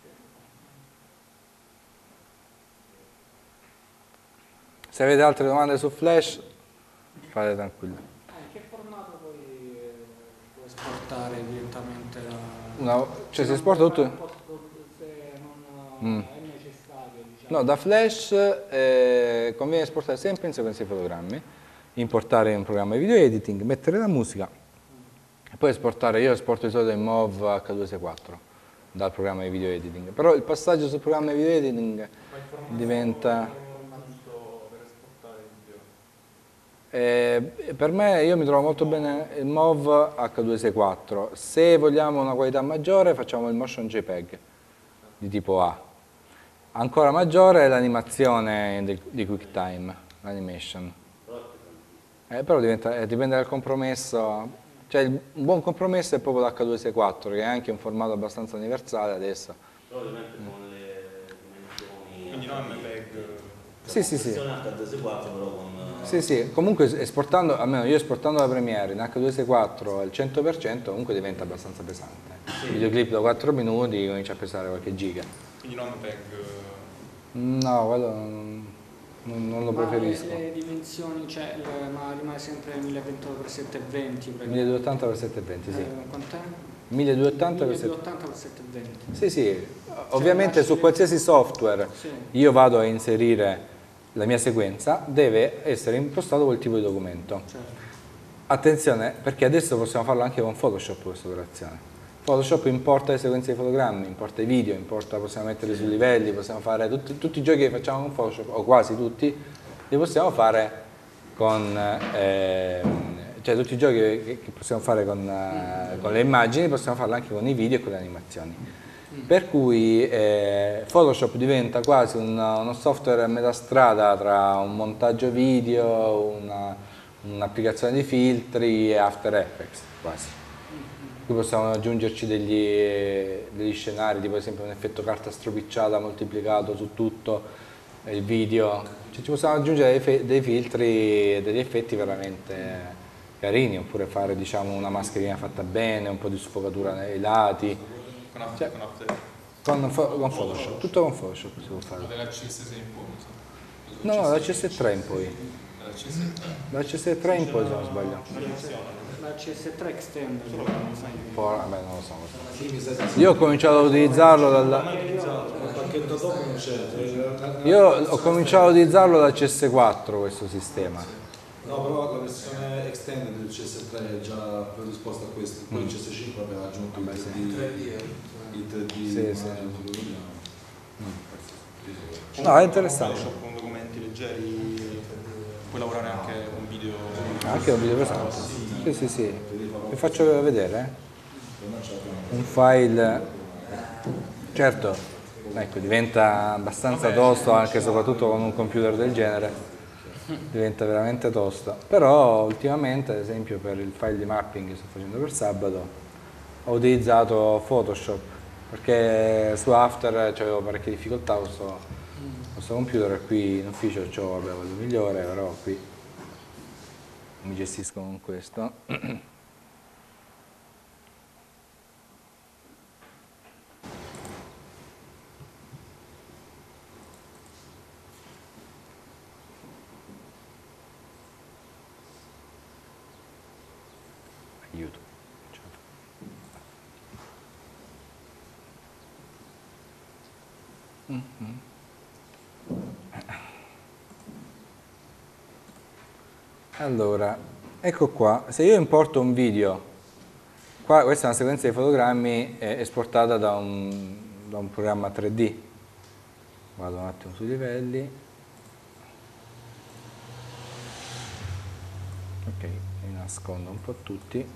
Se avete altre domande su Flash, fate tranquillo. In che formato poi può esportare direttamente da... Cioè si esporta tutto? Se non è necessario, diciamo. No, da Flash conviene esportare sempre in sequenza di fotogrammi, importare in programma di video editing, mettere la musica e poi esportare. Io esporto di solito in MOV H264 dal programma di video editing, però il passaggio sul programma di video editing diventa... per me, io mi trovo molto bene il MOV H264, se vogliamo una qualità maggiore facciamo il Motion JPEG di tipo A, ancora maggiore è l'animazione di QuickTime, l'animation, però dipende dal compromesso, cioè un buon compromesso è proprio l'H264 che è anche un formato abbastanza universale adesso. Però ovviamente con le dimensioni... Quindi non MPEG. Sì. H264 però con... Sì, sì, comunque esportando, almeno io esportando la Premiere in H264 al 100% comunque diventa abbastanza pesante. Il videoclip da 4 minuti comincia a pesare qualche giga. Quindi non PEG. No, quello non lo preferisco. Le dimensioni, cioè, ma rimane sempre 1280x720? 1280x720, sì. Quant'è? 1280x720. 1280x720. Sì, sì, ovviamente su qualsiasi software io vado a inserire la mia sequenza, deve essere impostato quel tipo di documento. Certo. Attenzione, perché adesso possiamo farlo anche con Photoshop questa operazione. Photoshop importa le sequenze di fotogrammi, importa i video, possiamo metterli sui livelli, possiamo fare tutti i giochi che facciamo con Photoshop, o quasi tutti, li possiamo fare con, cioè tutti i giochi che possiamo fare con le immagini, possiamo farlo anche con i video e con le animazioni. Per cui Photoshop diventa quasi uno software a metà strada tra un montaggio video, un'applicazione di filtri e After Effects, quasi. Qui possiamo aggiungerci degli scenari, tipo ad esempio un effetto carta stropicciata moltiplicato su tutto il video. Cioè, ci possiamo aggiungere dei filtri e degli effetti veramente carini, oppure fare, diciamo, una mascherina fatta bene, un po' di sfocatura nei lati. Con Photoshop, tutto con Photoshop si può fare. Della CS6 in poi, No, da CS3 in poi. Da CS3 in poi, se non sbaglio. La CS3 Extend. Vabbè, non lo so. Io ho cominciato ad utilizzarlo Io ho cominciato ad utilizzarlo da CS4 questo sistema. No, però la versione extended del CS3 è già predisposta a questo, poi il CS5 aveva aggiunto il 3D, Sì, sì. No, è interessante. Con documenti leggeri puoi lavorare anche con video. Anche un video pesante. Sì, sì, sì. Vi faccio vedere. Un file. Certo, ecco, diventa abbastanza tosto anche soprattutto con un computer del genere. Diventa veramente tosto. Però ultimamente, ad esempio, per il file di mapping che sto facendo per sabato, ho utilizzato Photoshop, perché su After avevo parecchie difficoltà con questo computer, e qui in ufficio ho quello migliore, però qui mi gestisco con questo. Aiuto. Allora, ecco qua, se io importo un video, qua questa è una sequenza di fotogrammi esportata da un programma 3D. Vado un attimo sui livelli. Ok, mi nascondo un po' tutti.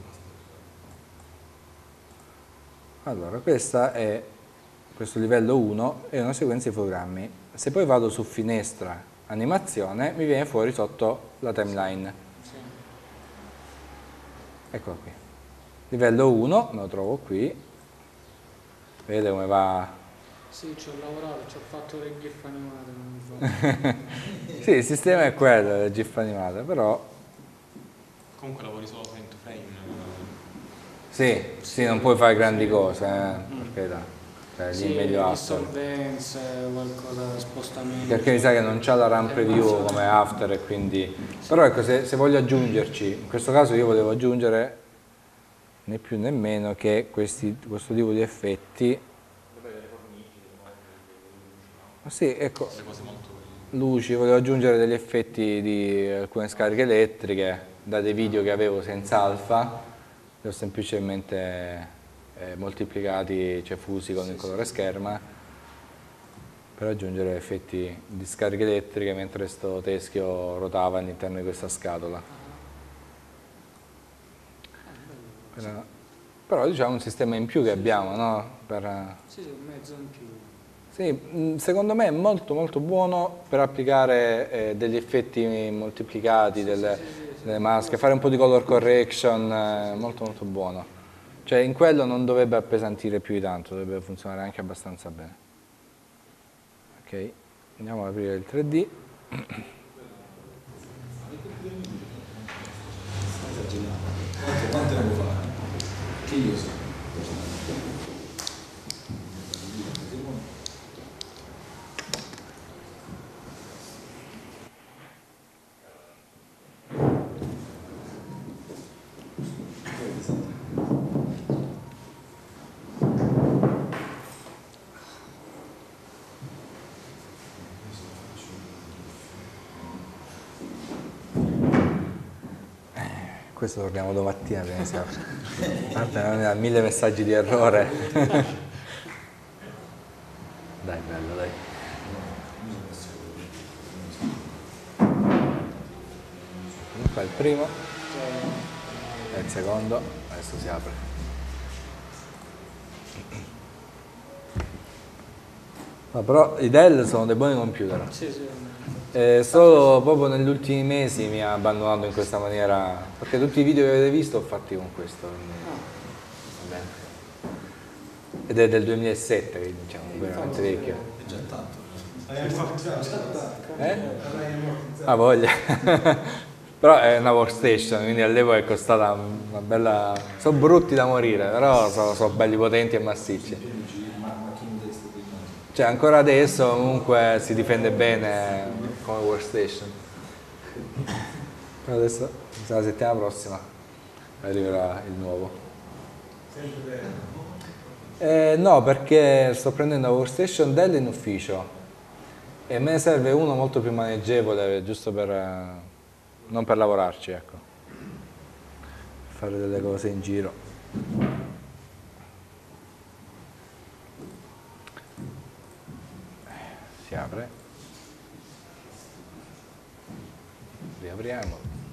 Allora, questo livello 1 è una sequenza di fotogrammi. Se poi vado su finestra, animazione, mi viene fuori sotto la timeline. Eccolo qui. Livello 1, me lo trovo qui. Vedete come va? Sì, ci ho lavorato, ci ho fatto le GIF animate. Non mi Sì, il sistema è quello, le GIF animate, però... Comunque lavori solo frame to frame. Sì, non puoi fare grandi cose, per carità. Lì meglio After. Dissolvenze, qualcosa, spostamenti. Perché mi sa che non c'ha la RAM preview come After, e quindi... Però ecco, se voglio aggiungerci, in questo caso io volevo aggiungere né più né meno che questo tipo di effetti. Sì, ecco, luci, volevo aggiungere degli effetti di alcune scariche elettriche da dei video che avevo senza alfa, li ho semplicemente moltiplicati, cioè fusi con il colore scherma, per aggiungere effetti di scariche elettriche mentre questo teschio rotava all'interno di questa scatola. Però diciamo un sistema in più che abbiamo, no? Sì, un mezzo in più. Sì, secondo me è molto molto buono per applicare degli effetti moltiplicati, delle maschere, fare un po' di color correction, molto molto buono. Cioè in quello non dovrebbe appesantire più di tanto, dovrebbe funzionare anche abbastanza bene. Ok, andiamo ad aprire il 3D. Questo torniamo domattina, ha 1000 messaggi di errore. Dai, bello, dai. Qua il primo e il secondo, adesso si apre. No, però i Dell sono dei buoni computer. Solo proprio negli ultimi mesi mi ha abbandonato in questa maniera, perché tutti i video che avete visto ho fatti con questo. Va bene. Ed è del 2007, quindi diciamo veramente vecchio. È già tanto. Ha voglia. Però è una workstation, quindi all'epoca è costata una bella... Sono brutti da morire, però sono belli potenti e massicci. Cioè ancora adesso comunque si difende bene come workstation. Però adesso, la settimana prossima, arriverà il nuovo. No, perché sto prendendo la workstation Dell in ufficio e me ne serve uno molto più maneggevole, giusto per... non per lavorarci, ecco. Per fare delle cose in giro. Si apre, riapriamo.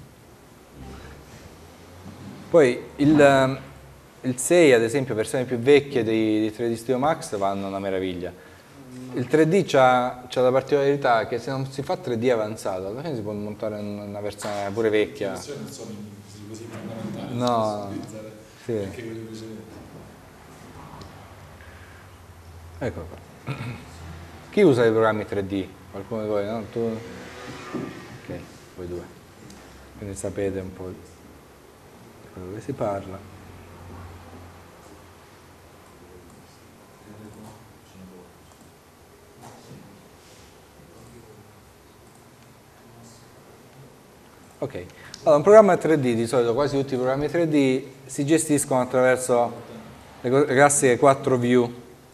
Poi il 6, ad esempio, versioni più vecchie di 3D Studio Max vanno una meraviglia. Il 3D c'ha la particolarità che se non si fa 3D avanzato, alla fine si può montare una versione pure vecchia. Le versioni non sono così fondamentali. No, sì. Anche quelle precedenti. Ecco qua. Chi usa i programmi 3D? Qualcuno di voi, no? Tu? Ok, voi due. Quindi sapete un po' di quello che si parla. Ok, allora un programma 3D, di solito quasi tutti i programmi 3D si gestiscono attraverso le classiche 4 view,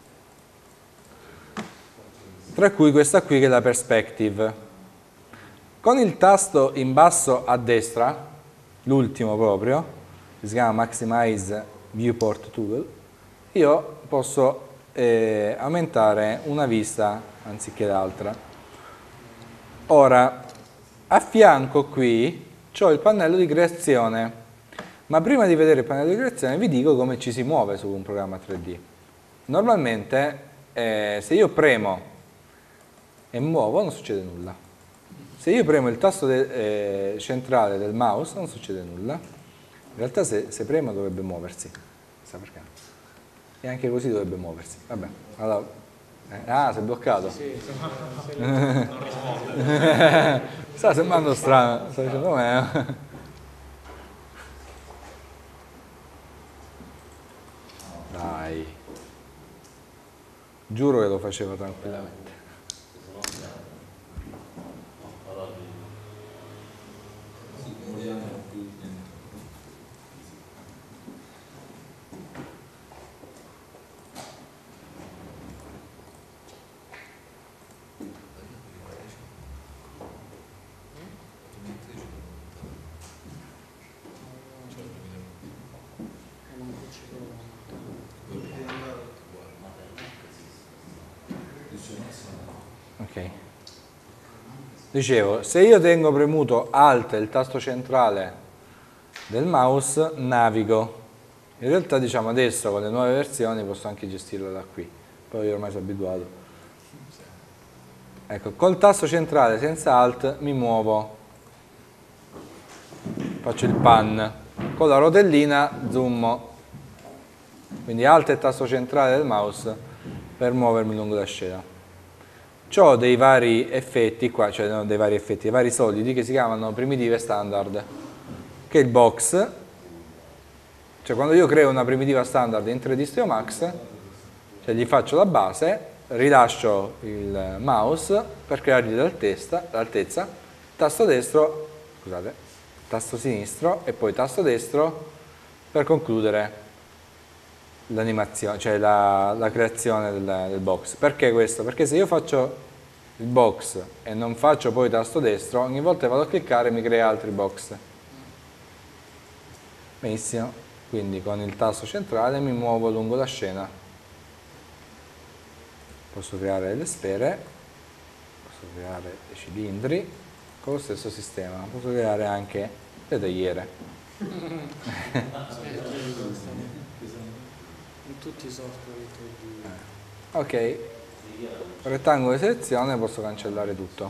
tra cui questa qui che è la perspective. Con il tasto in basso a destra, l'ultimo proprio, che si chiama Maximize Viewport Tool, io posso aumentare una vista anziché l'altra. Ora, a fianco qui ho il pannello di creazione, ma prima di vedere il pannello di creazione vi dico come ci si muove su un programma 3D. Normalmente se io premo e muovo non succede nulla. Se io premo il tasto centrale del mouse non succede nulla. In realtà se premo dovrebbe muoversi, chissà perché. E anche così dovrebbe muoversi. Vabbè, allora... si è bloccato. Sì, non risponde. Sta sembrando strano, sto dicendo com'è. Dai. Giuro che lo faceva tranquillamente. Ok. Dicevo, se io tengo premuto Alt, il tasto centrale del mouse, navigo. In realtà, diciamo, adesso con le nuove versioni posso anche gestirlo da qui. Poi io ormai sono abituato. Ecco, col tasto centrale senza Alt mi muovo. Faccio il pan. Con la rotellina zoom. Quindi Alt è il tasto centrale del mouse per muovermi lungo la scena. Ho dei vari effetti qua, cioè non dei vari effetti, dei vari solidi che si chiamano primitive standard, che è il box. Cioè quando io creo una primitiva standard in 3D Studio Max, cioè gli faccio la base, rilascio il mouse per creargli l'altezza, tasto destro, scusate, tasto sinistro e poi tasto destro per concludere l'animazione, cioè la creazione del box. Perché questo? Perché se io faccio il box e non faccio poi tasto destro, ogni volta che vado a cliccare mi crea altri box. Benissimo, quindi con il tasto centrale mi muovo lungo la scena. Posso creare le sfere, posso creare dei cilindri con lo stesso sistema, posso creare anche le tagliere. In tutti i software di 3D. Ok, rettangolo di selezione, posso cancellare tutto.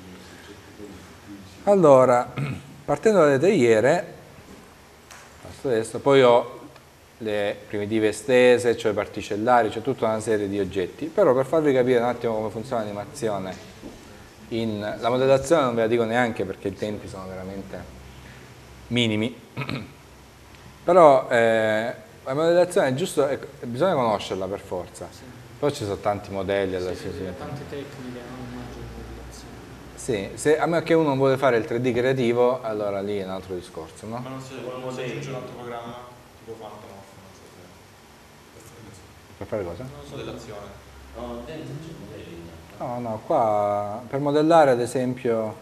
Allora, partendo dalle tagliere, tasto destro, poi ho le primitive estese, cioè particellari, c'è tutta una serie di oggetti, però per farvi capire un attimo come funziona l'animazione, la modellazione non ve la dico neanche perché i tempi sono veramente minimi, però la modellazione è giusto, bisogna conoscerla per forza, poi ci sono tanti modelli, tante tecniche, no? Immagino di sì, a meno che uno vuole fare il 3D creativo, allora lì è un altro discorso, no? Ma non si aggiunge un altro programma tipo Phantom Off, non so se... Per fare cosa? Modellazione. No, dentro c'è modelli. No, qua per modellare ad esempio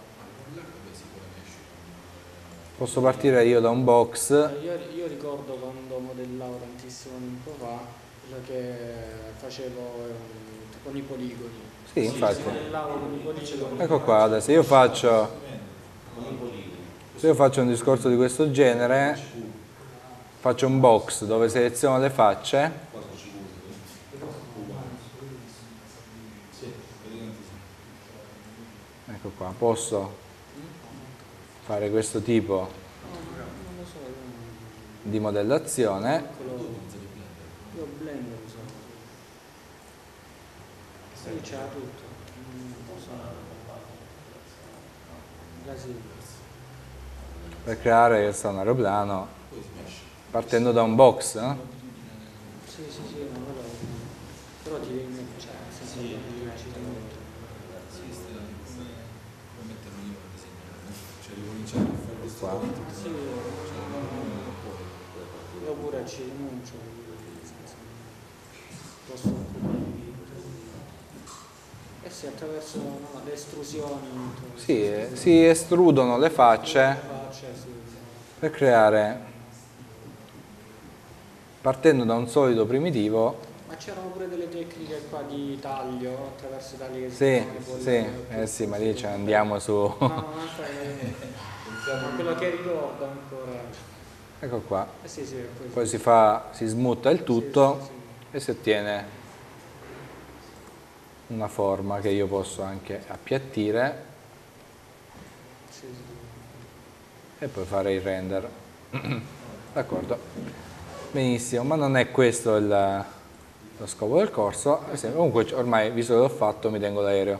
posso partire io da un box. Io ricordo quando modellavo tantissimo tempo fa, che facevo con i poligoni. Sì, infatti. Modellavo con i poligoni. Ecco qua, adesso se io faccio un discorso di questo genere, faccio un box dove seleziono le facce. Ecco qua, posso fare questo tipo di modellazione. Io Blender uso. Sì, c'ha tutto. La sì. Per creare questo un aeroplano partendo da un box, no? Sì, no, però ti devi mettere, Qua. sì, io pure ci rinuncio, posso occuparmi. Eh sì, attraverso le estrusioni. Sì, si estrudono le facce per creare, partendo da un solido primitivo. Ma c'erano pure delle tecniche qua di taglio, attraverso i tagli che Sì, ma lì ce ne andiamo su. No, ma quello che ricordo ancora. Ecco qua. Sì, Poi si smutta il tutto e si ottiene una forma che io posso anche appiattire e poi fare il render. D'accordo? Benissimo, ma non è questo lo scopo del corso. Comunque ormai, visto che l'ho fatto, mi tengo l'aereo.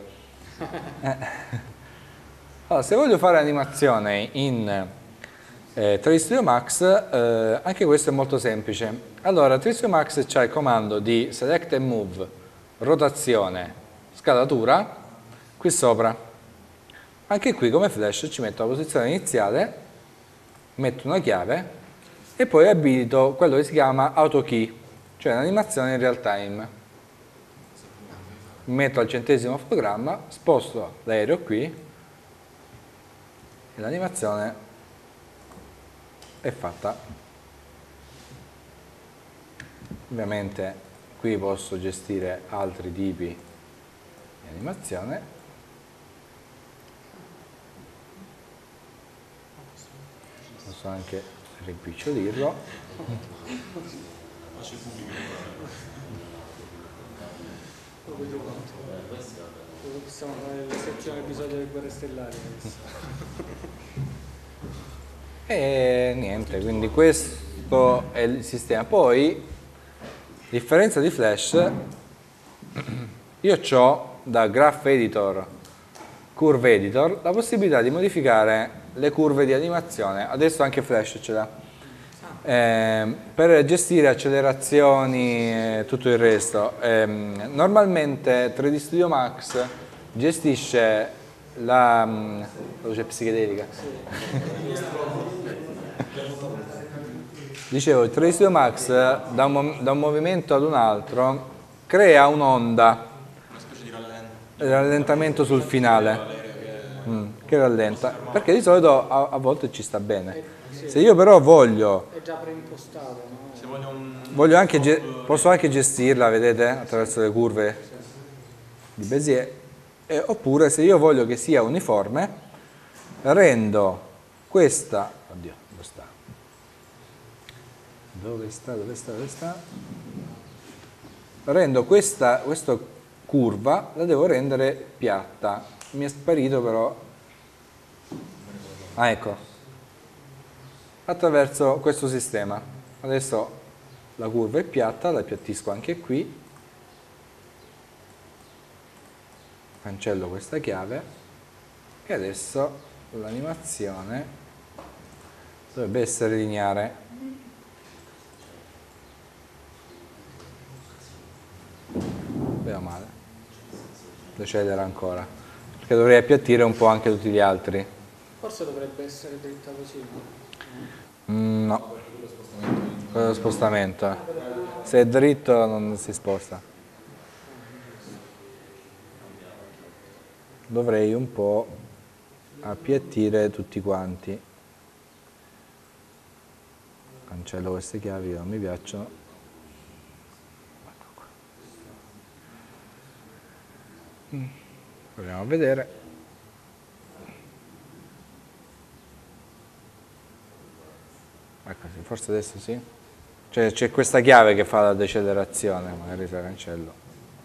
Allora, se voglio fare animazione in 3D Studio Max, anche questo è molto semplice. Allora, 3D Studio Max c'ha il comando di Select and Move, rotazione, scalatura, qui sopra. Anche qui, come Flash, ci metto la posizione iniziale, metto una chiave e poi abilito quello che si chiama AutoKey, cioè un'animazione in real time. Mi metto al 100° fotogramma, sposto l'aereo qui e l'animazione è fatta. Ovviamente qui posso gestire altri tipi di animazione. Posso anche rimpicciolirlo. Stiamo facendo il settimo episodio delle Guerre Stellari. E niente, quindi questo è il sistema. Poi, differenza di Flash, io ho da Graph Editor, Curve Editor, la possibilità di modificare le curve di animazione. Adesso anche Flash ce l'ha. Per gestire accelerazioni e tutto il resto. Normalmente 3D Studio Max gestisce la luce psichedelica. Dicevo, il 3D Studio Max da un movimento ad un altro crea un'onda, Una specie di rallentamento sul finale, che rallenta, perché di solito a volte ci sta bene. Se io però voglio, È già preimpostato, no? Se voglio un... voglio anche posso anche gestirla, vedete, attraverso le curve di Bézier, oppure se io voglio che sia uniforme, rendo questa, oddio, dove sta? Dove sta, dove sta, dove sta? Rendo questa curva, la devo rendere piatta. Mi è sparito però, ah ecco, attraverso questo sistema. Adesso la curva è piatta, la appiattisco anche qui, cancello questa chiave e adesso l'animazione dovrebbe essere lineare. Bene o male, decelera ancora, perché dovrei appiattire un po' anche tutti gli altri. Forse dovrebbe essere dritta così, no? No, quello è lo spostamento. Se è dritto non si sposta. Dovrei un po' appiattire tutti quanti. Cancello queste chiavi che non mi piacciono. Ecco qua. Proviamo a vedere. Ecco sì, forse adesso sì. Cioè c'è questa chiave che fa la decelerazione, magari se la cancello.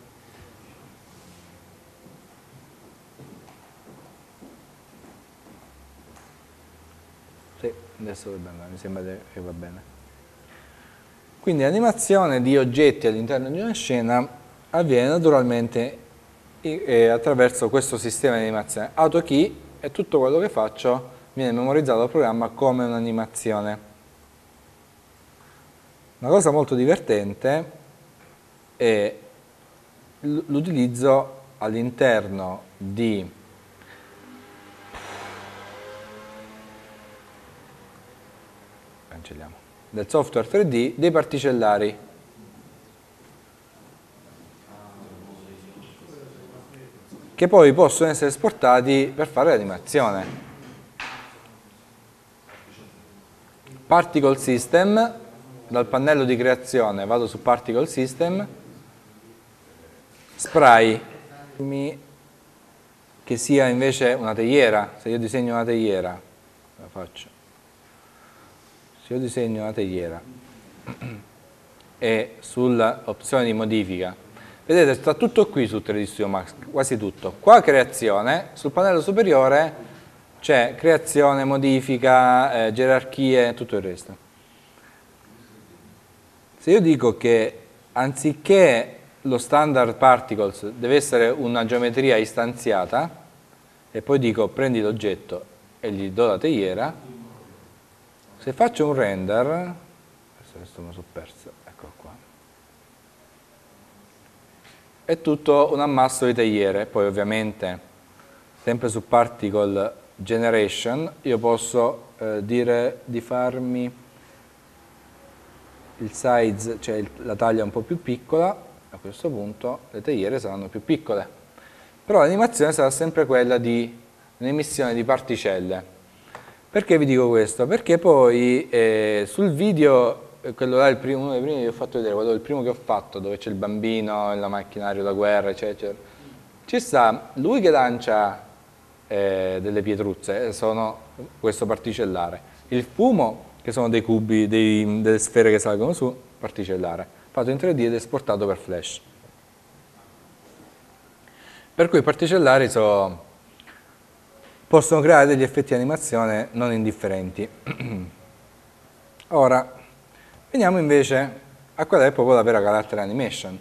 Sì, adesso dovrebbe andare, mi sembra che va bene. Quindi l'animazione di oggetti all'interno di una scena avviene naturalmente attraverso questo sistema di animazione. AutoKey, e tutto quello che faccio viene memorizzato dal programma come un'animazione. Una cosa molto divertente è l'utilizzo all'interno di del software 3D dei particellari. Che poi possono essere esportati per fare l'animazione. Particle System, dal pannello di creazione vado su Particle System, spray, che sia invece una teiera. Se io disegno una teiera, la faccio. Se io disegno una teiera e sull'opzione di modifica, vedete sta tutto qui su 3D Studio Max, quasi tutto. Qua creazione, sul pannello superiore c'è creazione, modifica, gerarchie, tutto il resto. Se io dico che anziché lo standard particles deve essere una geometria istanziata e poi dico prendi l'oggetto e gli do la teiera, se faccio un render, questo me lo sono perso, ecco qua, è tutto un ammasso di teiere. Poi ovviamente sempre su Particle Generation io posso dire di farmi il size, cioè la taglia un po' più piccola. A questo punto le teiere saranno più piccole, però l'animazione sarà sempre quella di un'emissione di particelle. Perché vi dico questo? Perché poi sul video, quello là è uno dei primi che vi ho fatto vedere, quello il primo che ho fatto, dove c'è il bambino, il macchinario da guerra, eccetera, ci sta lui che lancia delle pietruzze, sono questo particellare, il fumo, che sono dei cubi, delle sfere che salgono su, particellare, fatto in 3D ed esportato per flash. Per cui i particellari possono creare degli effetti di animazione non indifferenti. Ora, veniamo invece a qual è proprio la vera character animation.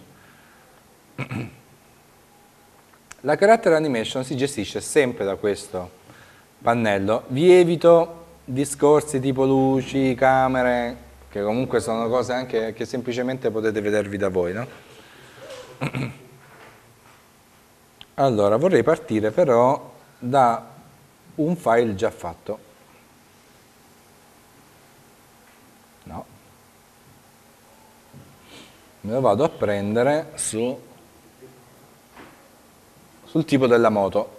La character animation si gestisce sempre da questo pannello. Vi evito discorsi tipo luci, camere, che comunque sono cose anche che semplicemente potete vedervi da voi, no? Allora, vorrei partire però da un file già fatto. No. Me lo vado a prendere sul tipo della moto.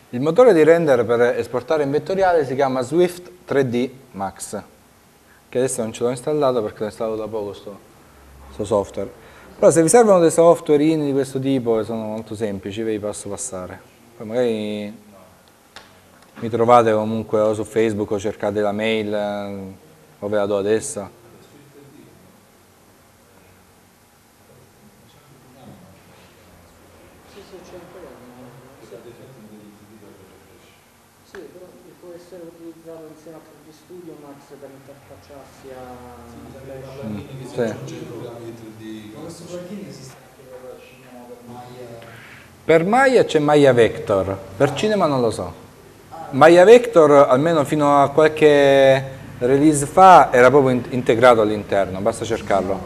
Il motore di render per esportare in vettoriale si chiama Swift 3D Max, che adesso non ce l'ho installato perché l'ho installato da poco sto software. Però se vi servono dei software di questo tipo che sono molto semplici, ve li posso passare. Poi magari mi trovate comunque o su Facebook o cercate la mail o ve la do adesso. Sì, però può essere utilizzato insieme a 3D Studio Max per interfacciarsi a Flash. Questo plugin esiste anche per cinema, per Maya. Per Maya c'è Maya Vector, per cinema non lo so. Maya Vector, almeno fino a qualche release fa, era proprio integrato all'interno, basta cercarlo.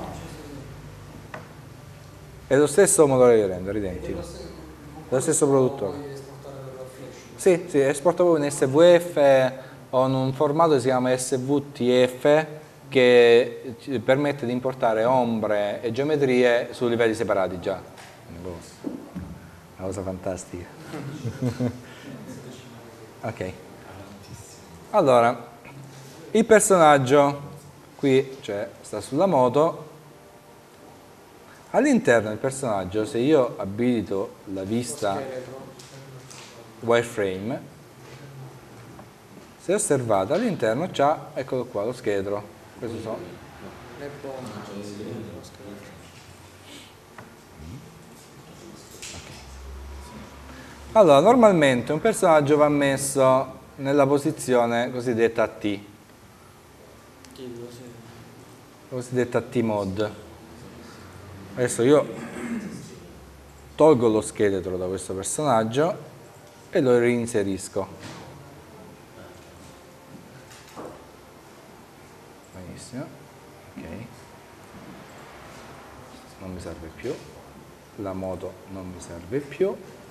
È lo stesso motore di render, identico. È lo stesso produttore. Sì, sì, esporta proprio in SVF o in un formato che si chiama SVTF che ci permette di importare ombre e geometrie su livelli separati già. Una cosa fantastica. Ok. Allora, il personaggio qui sta sulla moto. All'interno del personaggio, se io abilito la vista wireframe, se osservate all'interno c'ha, eccolo qua, lo scheletro. Questo so. Allora, normalmente un personaggio va messo nella posizione cosiddetta T, cosiddetta T-mod. Adesso io tolgo lo scheletro da questo personaggio e lo reinserisco. Benissimo, ok. Non mi serve più, la moto non mi serve più.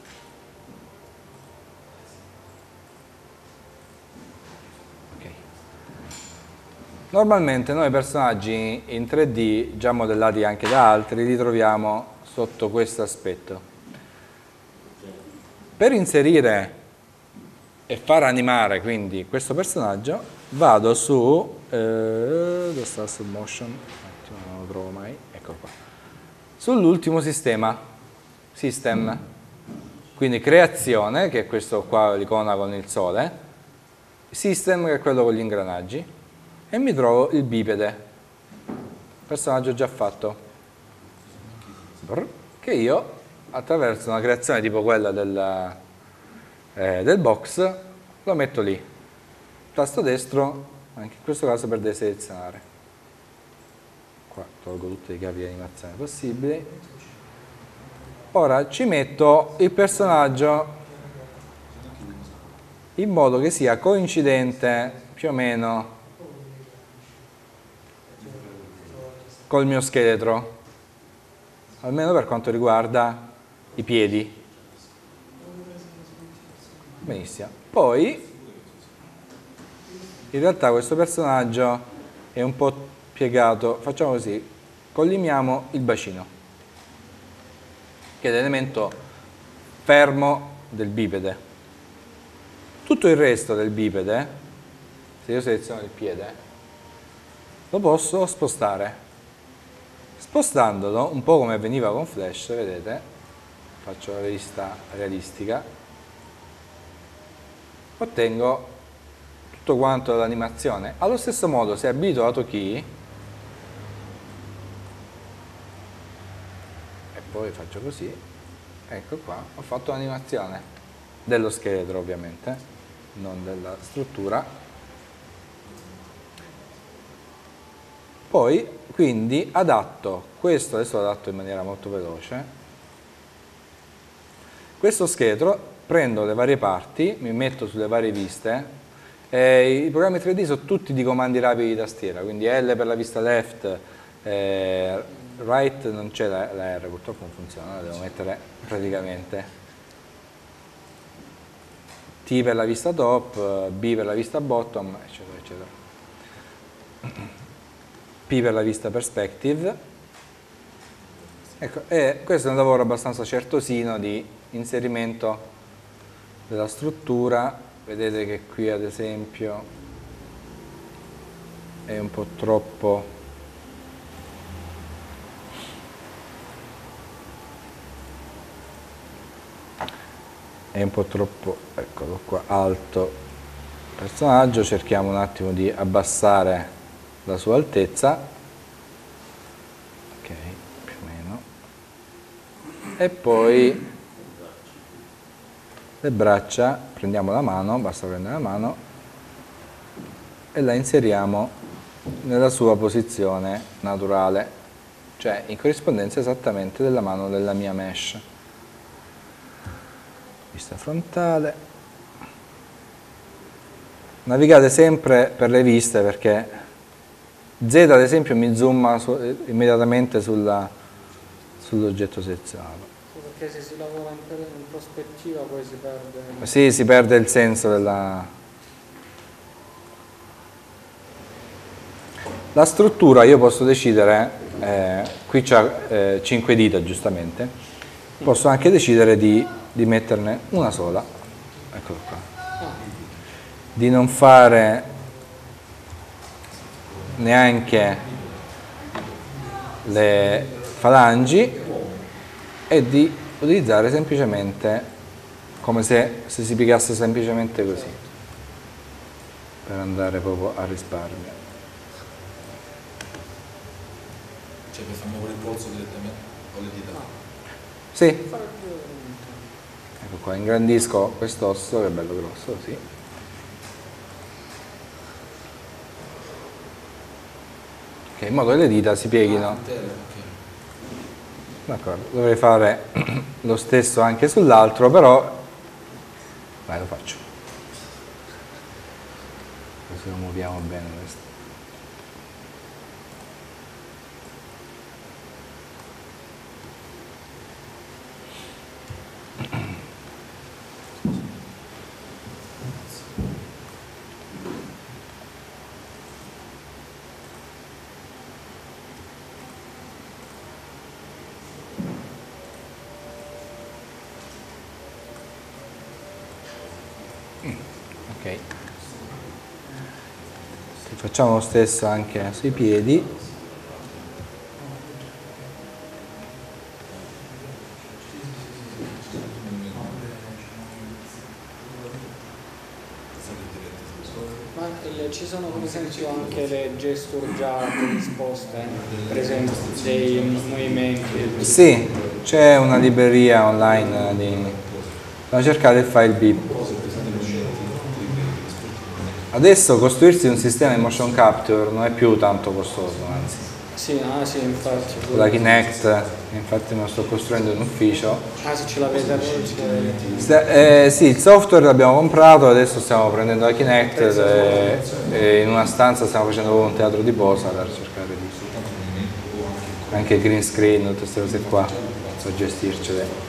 Ok. Normalmente noi personaggi in 3D, già modellati anche da altri, li troviamo sotto questo aspetto. Per inserire e far animare quindi questo personaggio vado su dove sta il motion? Non lo trovo mai, eccolo qua, sull'ultimo sistem, quindi creazione, che è questo qua, l'icona con il sole, system, che è quello con gli ingranaggi, e mi trovo il bipede, personaggio già fatto, che io attraverso una creazione tipo quella del box lo metto lì, tasto destro, anche in questo caso per deselezionare. Qua tolgo tutte le chiavi di animazione possibili. Ora ci metto il personaggio in modo che sia coincidente più o meno col mio scheletro, almeno per quanto riguarda i piedi. Benissimo. Poi in realtà questo personaggio è un po' piegato, facciamo così, collimiamo il bacino, che è l'elemento fermo del bipede. Tutto il resto del bipede, se io seleziono il piede, lo posso spostare. Spostandolo, un po' come avveniva con Flash, vedete, faccio la vista realistica, ottengo tutto quanto l'animazione. Allo stesso modo, se abilito lato key e poi faccio così, ecco qua, ho fatto l'animazione dello scheletro ovviamente, non della struttura. Poi, quindi, adatto questo, adesso lo adatto in maniera molto veloce, questo scheletro, prendo le varie parti, mi metto sulle varie viste. I programmi 3D sono tutti di comandi rapidi di tastiera, quindi L per la vista left, right non c'è la R, purtroppo non funziona, la devo mettere praticamente. T per la vista top, B per la vista bottom, eccetera, eccetera. P per la vista perspective. Ecco, e questo è un lavoro abbastanza certosino di inserimento della struttura, vedete che qui ad esempio è un po' troppo eccolo qua, alto personaggio. Cerchiamo un attimo di abbassare la sua altezza, ok, più o meno, e poi le braccia, prendiamo la mano, basta prendere la mano e la inseriamo nella sua posizione naturale, cioè in corrispondenza esattamente della mano della mia mesh. Vista frontale. Navigate sempre per le viste, perché Z ad esempio mi zooma immediatamente sull'oggetto selezionato. Perché se si lavora in prospettiva poi si perde... Sì, si perde il senso della... La struttura io posso decidere, qui c'ha 5 dita giustamente, posso anche decidere di metterne una sola, eccolo qua, di non fare neanche le falangi e di utilizzare semplicemente come se si piegasse semplicemente così, per andare proprio a risparmio. Cioè per far muovere il polso direttamente o le dita? Sì. Ecco qua, ingrandisco quest'osso che è bello grosso, sì. Ok, in modo che le dita si pieghino. D'accordo, dovrei fare lo stesso anche sull'altro, però vai, lo faccio. Così lo muoviamo bene questo. Ok, facciamo lo stesso anche sui piedi. Ma ci sono come esempio anche le gesture già predisposte, per esempio dei movimenti? Sì, c'è una libreria online cercate il file BIP. Adesso costruirsi un sistema di motion capture non è più tanto costoso, anzi. Sì, sì, infatti. Con la Kinect, infatti me lo sto costruendo in ufficio. Ah, se ce l'avete voi? Sì, il software l'abbiamo comprato, adesso stiamo prendendo la Kinect e in una stanza stiamo facendo un teatro di posa per cercare di... Anche il green screen, tutte queste cose qua, so gestircele.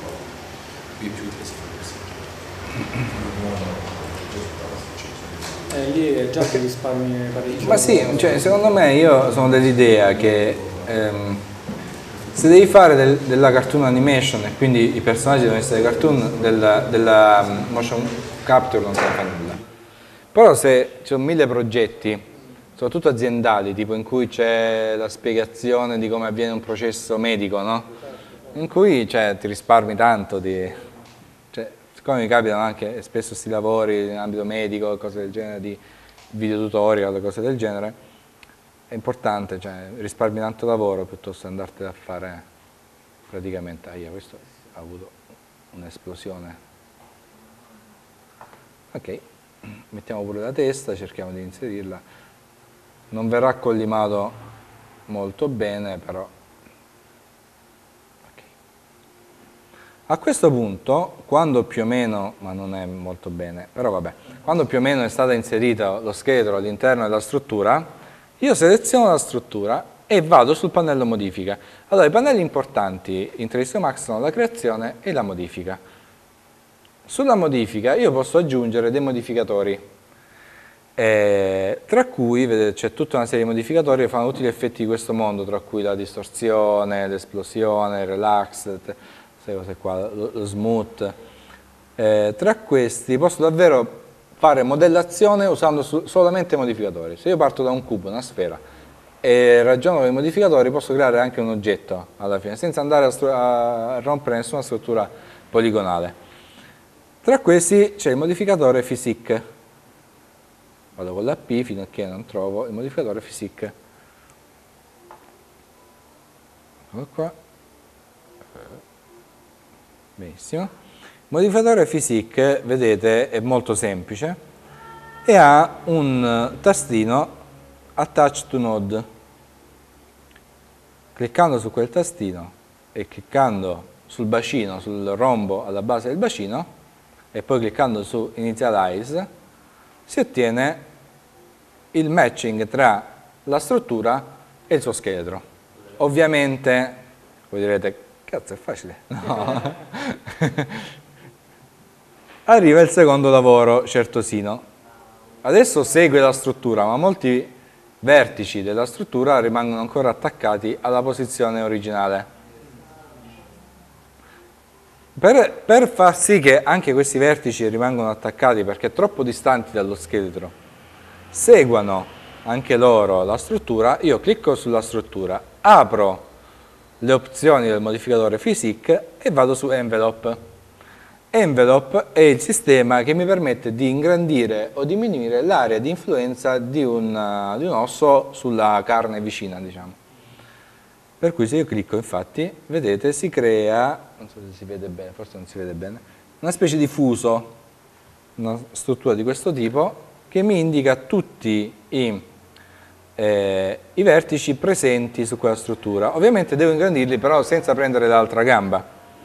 Lì è già che risparmi parecchio. Ma sì, cioè, secondo me io sono dell'idea che se devi fare della cartoon animation e quindi i personaggi devono essere cartoon, della motion capture non se ne fa nulla. Però se ci sono 1000 progetti, soprattutto aziendali, tipo in cui c'è la spiegazione di come avviene un processo medico, no? In cui cioè, ti risparmi tanto di... Siccome mi capitano anche spesso questi lavori in ambito medico, cose del genere, di video tutorial, cose del genere, è importante, cioè risparmi tanto lavoro piuttosto che andartene a fare praticamente. Questo ha avuto un'esplosione. Ok, mettiamo pure la testa, cerchiamo di inserirla. Non verrà collimato molto bene, però. A questo punto, quando più o meno, ma non è molto bene, però vabbè, quando più o meno è stato inserito lo scheletro all'interno della struttura, io seleziono la struttura e vado sul pannello modifica. Allora, i pannelli importanti in 3ds Max sono la creazione e la modifica. Sulla modifica io posso aggiungere dei modificatori, tra cui, vedete, c'è tutta una serie di modificatori che fanno tutti gli effetti di questo mondo, tra cui la distorsione, l'esplosione, il relax, queste cose qua, lo smooth. Tra questi posso davvero fare modellazione usando solamente modificatori. Se io parto da un cubo, una sfera, e ragiono con i modificatori, posso creare anche un oggetto alla fine, senza andare a rompere nessuna struttura poligonale. Tra questi c'è il modificatore Physics. Vado con la P fino a che non trovo il modificatore Physics. Eccolo qua. Benissimo. Il modificatore Physics, vedete, è molto semplice e ha un tastino Attach to Node. Cliccando su quel tastino e cliccando sul bacino, sul rombo alla base del bacino, e poi cliccando su Initialize, si ottiene il matching tra la struttura e il suo scheletro. Ovviamente, voi direte, cazzo è facile, no. Arriva il secondo lavoro certosino. Adesso segue la struttura, ma molti vertici della struttura rimangono ancora attaccati alla posizione originale. Per far sì che anche questi vertici rimangano attaccati perché troppo distanti dallo scheletro, seguano anche loro la struttura, io clicco sulla struttura, apro le opzioni del modificatore Physics e vado su Envelope. Envelope è il sistema che mi permette di ingrandire o diminuire l'area di influenza di un osso sulla carne vicina, diciamo. Per cui se io clicco, infatti, vedete, si crea, non so se si vede bene, forse non si vede bene, una specie di fuso, una struttura di questo tipo, che mi indica tutti i vertici presenti su quella struttura. Ovviamente devo ingrandirli, però senza prendere l'altra gamba.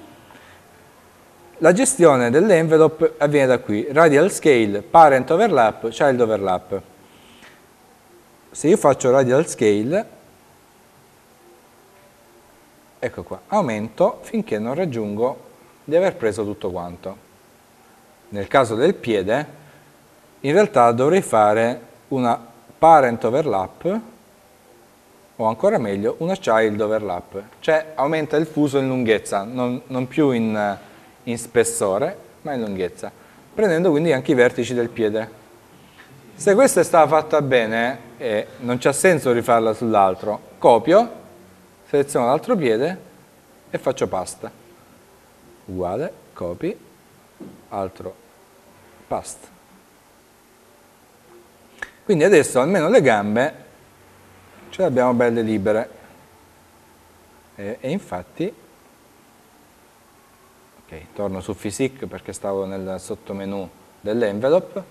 La gestione dell'envelope avviene da qui, radial scale, parent overlap, child overlap. Se io faccio radial scale, ecco qua, aumento finché non raggiungo di aver preso tutto quanto. Nel caso del piede, in realtà dovrei fare una parent overlap, o ancora meglio, una child overlap, cioè aumenta il fuso in lunghezza, non più in spessore, ma in lunghezza, prendendo quindi anche i vertici del piede. Se questa è stata fatta bene, non c'ha senso rifarla sull'altro, copio, seleziono l'altro piede e faccio paste. Uguale, copy, altro, paste. Quindi adesso almeno le gambe ce le abbiamo belle libere. E infatti, ok, torno su Physics perché stavo nel sottomenu dell'envelope.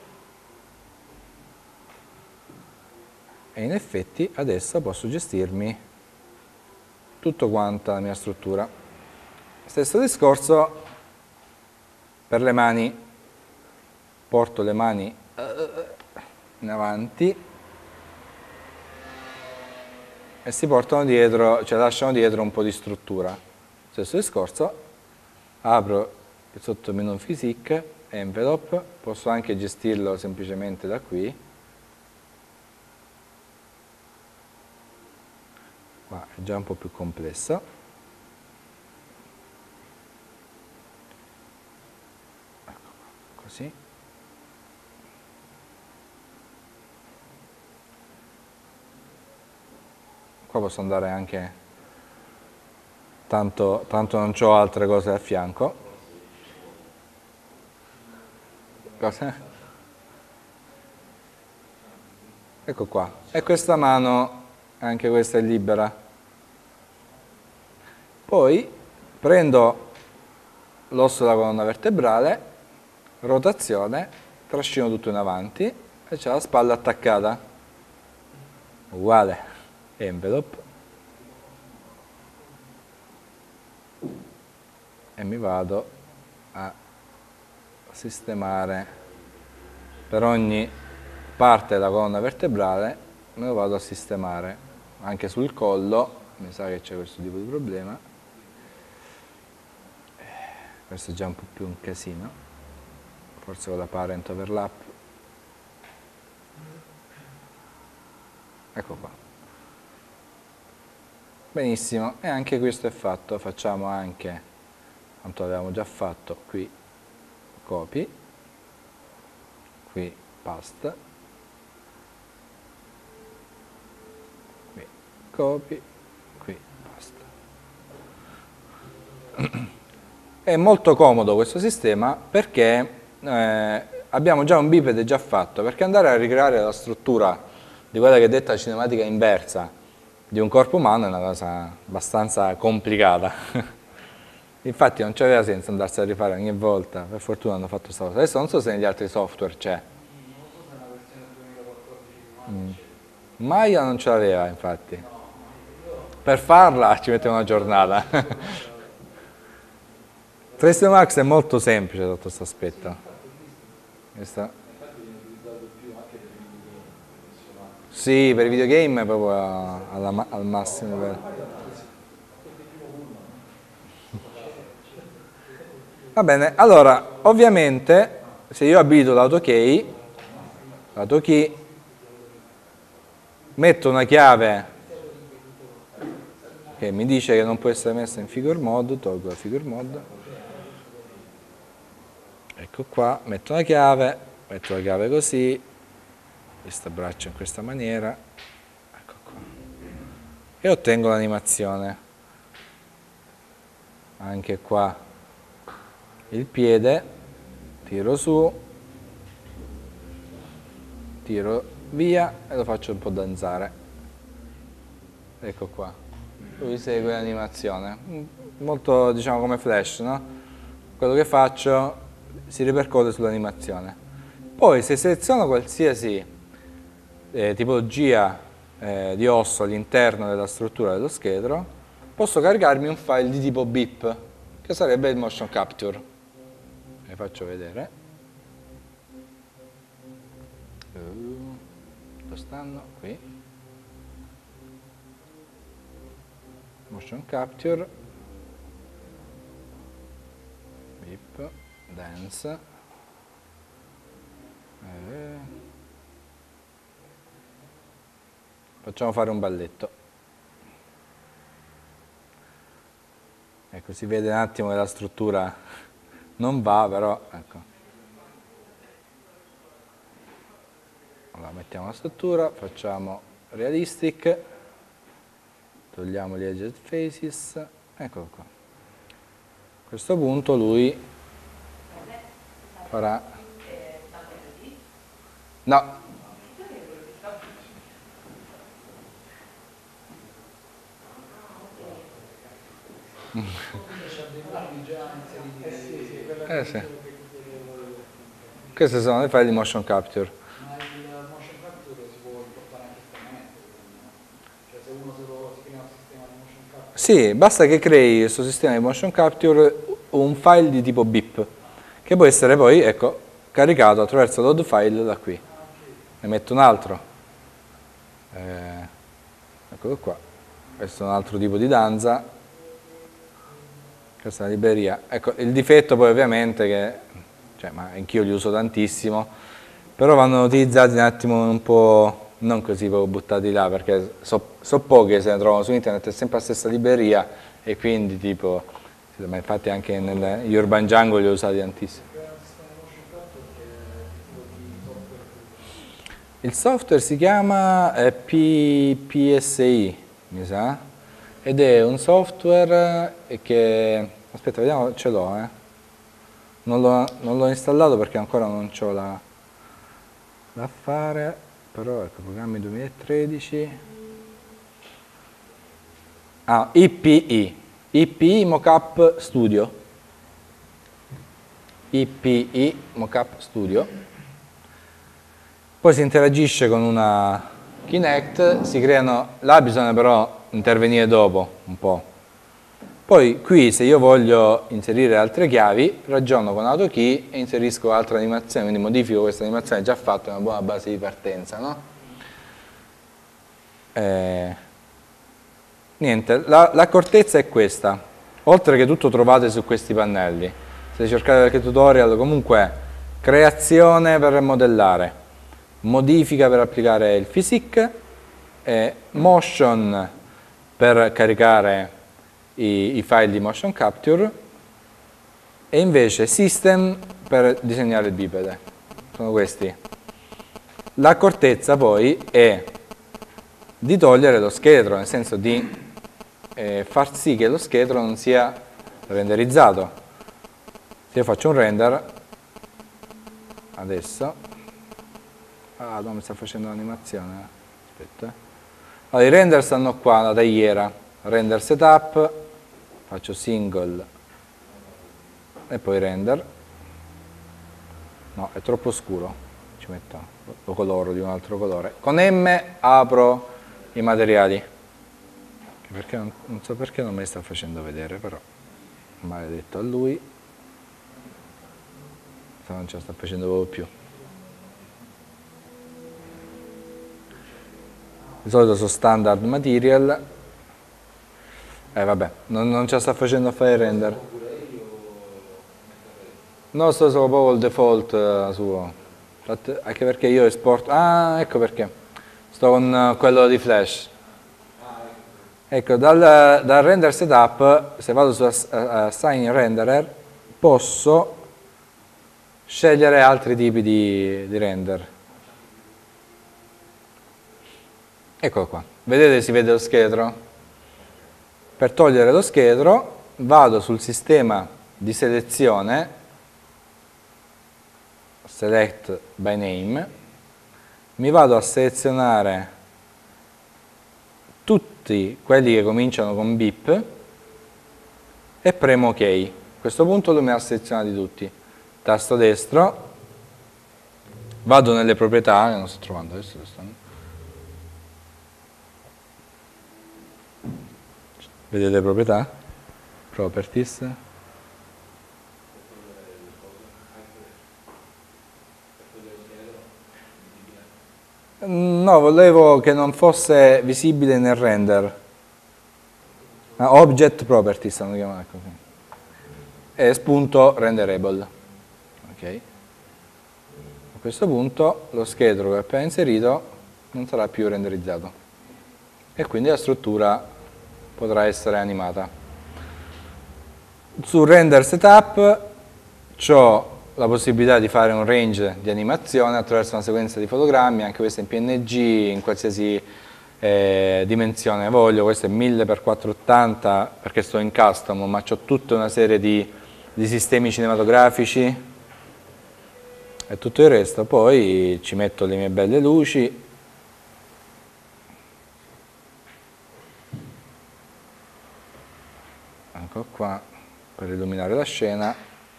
E in effetti adesso posso gestirmi tutto quanta la mia struttura. Stesso discorso per le mani, porto le mani in avanti e si portano dietro, cioè lasciano dietro un po' di struttura. Stesso discorso, apro il sottomenu Physics, Envelope, posso anche gestirlo semplicemente da qui. Qua è già un po' più complesso. Ecco qua, così. Qua posso andare anche, tanto non ho altre cose a fianco. Cosa? Ecco qua. E questa mano, anche questa è libera. Poi prendo l'osso della colonna vertebrale, rotazione, trascino tutto in avanti e c'è la spalla attaccata. Uguale. Envelope. E mi vado a sistemare per ogni parte della colonna vertebrale, me lo vado a sistemare anche sul collo. Mi sa che c'è questo tipo di problema. Questo è già un po' più un casino, forse con la parent overlap. Ecco qua. Benissimo, e anche questo è fatto. Facciamo anche, quanto avevamo già fatto qui copy, qui paste, qui copy, qui paste. È molto comodo questo sistema perché abbiamo già un biped già fatto, perché andare a ricreare la struttura di quella che è detta cinematica inversa di un corpo umano è una cosa abbastanza complicata. Infatti non c'aveva senso andarsi a rifare ogni volta, per fortuna hanno fatto questa cosa. Adesso non so se negli altri software c'è. Maya non ce l'aveva, infatti. Per farla ci mette una giornata. 3D Max è molto semplice sotto questo aspetto. Sì, per i videogame è proprio al massimo livello. Va bene, allora, ovviamente, se io abilito l'AutoKey, metto una chiave che mi dice che non può essere messa in figure mode, tolgo la figure mode. Ecco qua, metto la chiave così, questo braccio in questa maniera, ecco qua, e ottengo l'animazione. Anche qua il piede, tiro su, tiro via e lo faccio un po' danzare. Ecco qua, lui segue l'animazione, molto diciamo come Flash, no? Quello che faccio si ripercuote sull'animazione. Poi se seleziono qualsiasi tipologia di osso all'interno della struttura dello scheletro, posso caricarmi un file di tipo BIP, che sarebbe il motion capture. Vi faccio vedere. Dove stanno? Qui. Motion capture. BIP. Dance. Facciamo fare un balletto. Ecco, si vede un attimo che la struttura non va, però ecco. Allora, mettiamo la struttura, facciamo realistic, togliamo gli edged faces, eccolo qua. A questo punto lui farà... No. Sì. Questi sono i file di motion capture. Ma il motion capture si può importare anche esternamente, cioè se uno si crea un sistema di motion capture. Sì, basta che crei questo sistema di motion capture un file di tipo BIP, che può essere poi, ecco, caricato attraverso load file da qui. Ne metto un altro. Eccolo qua. Questo è un altro tipo di danza. Questa è una libreria. Ecco, il difetto poi ovviamente che, cioè, ma anch'io li uso tantissimo, però vanno utilizzati un attimo un po', non così proprio buttati là, perché so poche se ne trovano su internet, è sempre la stessa libreria e quindi tipo, ma infatti anche negli Urban Jungle li ho usati tantissimo. Il software si chiama PSI, mi sa. Ed è un software che, aspetta, vediamo, ce l'ho, non l'ho installato perché ancora non c'ho da fare, però ecco, programmi 2013, IPI Mockup Studio, IPI Mockup Studio, poi si interagisce con una Kinect, si creano, là bisogna però intervenire dopo un po'. Poi qui se io voglio inserire altre chiavi, ragiono con AutoKey e inserisco altre animazioni, quindi modifico questa animazione già fatta, è una buona base di partenza, no? Niente, l'accortezza è questa, oltre che tutto trovate su questi pannelli. Se cercate qualche tutorial, comunque creazione per modellare, modifica per applicare il physics, motion per caricare i file di motion capture e invece system per disegnare il bipede. Sono questi. L'accortezza poi è di togliere lo scheletro, nel senso di far sì che lo scheletro non sia renderizzato. Se io faccio un render, adesso, no, mi sta facendo l'animazione, aspetta. Allora, i render stanno qua, la tagliera, render setup, faccio single e poi render. No, è troppo scuro, ci metto, lo coloro di un altro colore. Con M apro i materiali, perché non so perché non me li sta facendo vedere, però maledetto a lui, se non ce la sta facendo proprio più. Di solito sono standard material, vabbè, non ce la sta facendo fare il render. No, sto solo proprio il default suo, anche perché io esporto, ecco perché, sto con quello di Flash. Ecco, dal render setup, se vado su assign renderer, posso scegliere altri tipi di render. Eccolo qua, vedete, si vede lo scheletro? Per togliere lo scheletro vado sul sistema di selezione, select by name, mi vado a selezionare tutti quelli che cominciano con bip e premo ok. A questo punto lui mi ha selezionati tutti. Tasto destro, vado nelle proprietà, che non sto trovando adesso, vedete le proprietà? Properties. No, volevo che non fosse visibile nel render. Object Properties hanno chiamato così. E spunto renderable. Ok. A questo punto lo scheletro che ho appena inserito non sarà più renderizzato. E quindi la struttura potrà essere animata. Su render setup ho la possibilità di fare un range di animazione attraverso una sequenza di fotogrammi, anche questo in PNG, in qualsiasi dimensione voglio. Questo è 1000x480 perché sto in custom, ma ho tutta una serie di sistemi cinematografici e tutto il resto. Poi ci metto le mie belle luci. Ecco qua, per illuminare la scena.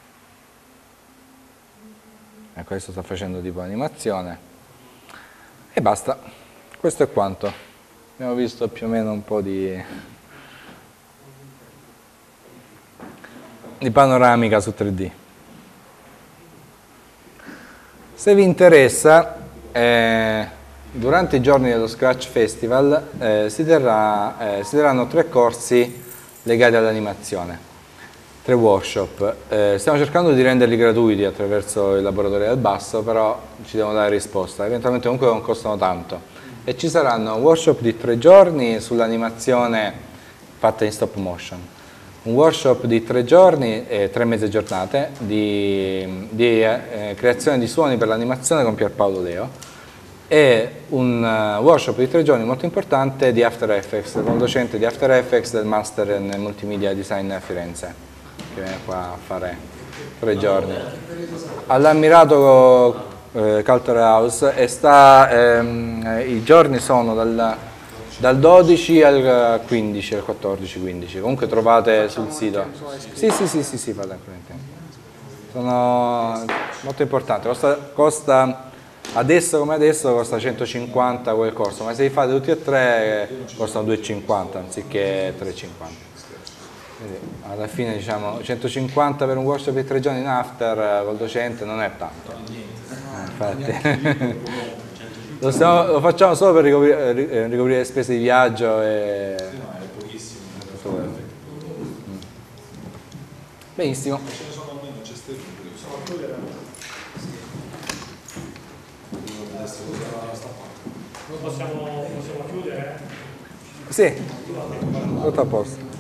Ecco, adesso sto facendo tipo animazione. E basta. Questo è quanto. Abbiamo visto più o meno un po' di panoramica su 3D. Se vi interessa, durante i giorni dello Scratch Festival si terranno 3 corsi legati all'animazione, 3 workshop. Stiamo cercando di renderli gratuiti attraverso il laboratorio del basso, però ci devono dare risposta, eventualmente comunque non costano tanto. E ci saranno un workshop di 3 giorni sull'animazione fatta in stop motion, un workshop di 3 giorni e 3 mezze giornate di creazione di suoni per l'animazione con Pierpaolo Leo, e un workshop di 3 giorni molto importante di After Effects, con un docente di After Effects del Master in Multimedia Design a Firenze, che viene qua a fare 3 giorni. All'Ammirato Culture House, e i giorni sono dal 12 al 15, al 14-15, comunque trovate sul sito. Sì, fate anche. Sono molto importanti, costa adesso come adesso costa 150 quel corso, ma se li fate tutti e 3 costano 2,50 anziché 3,50. Alla fine diciamo 150 per un workshop di 3 giorni in After col docente non è tanto. Infatti lo facciamo solo per ricoprire le spese di viaggio e... Benissimo. Possiamo chiudere? Sì, tutto a posto.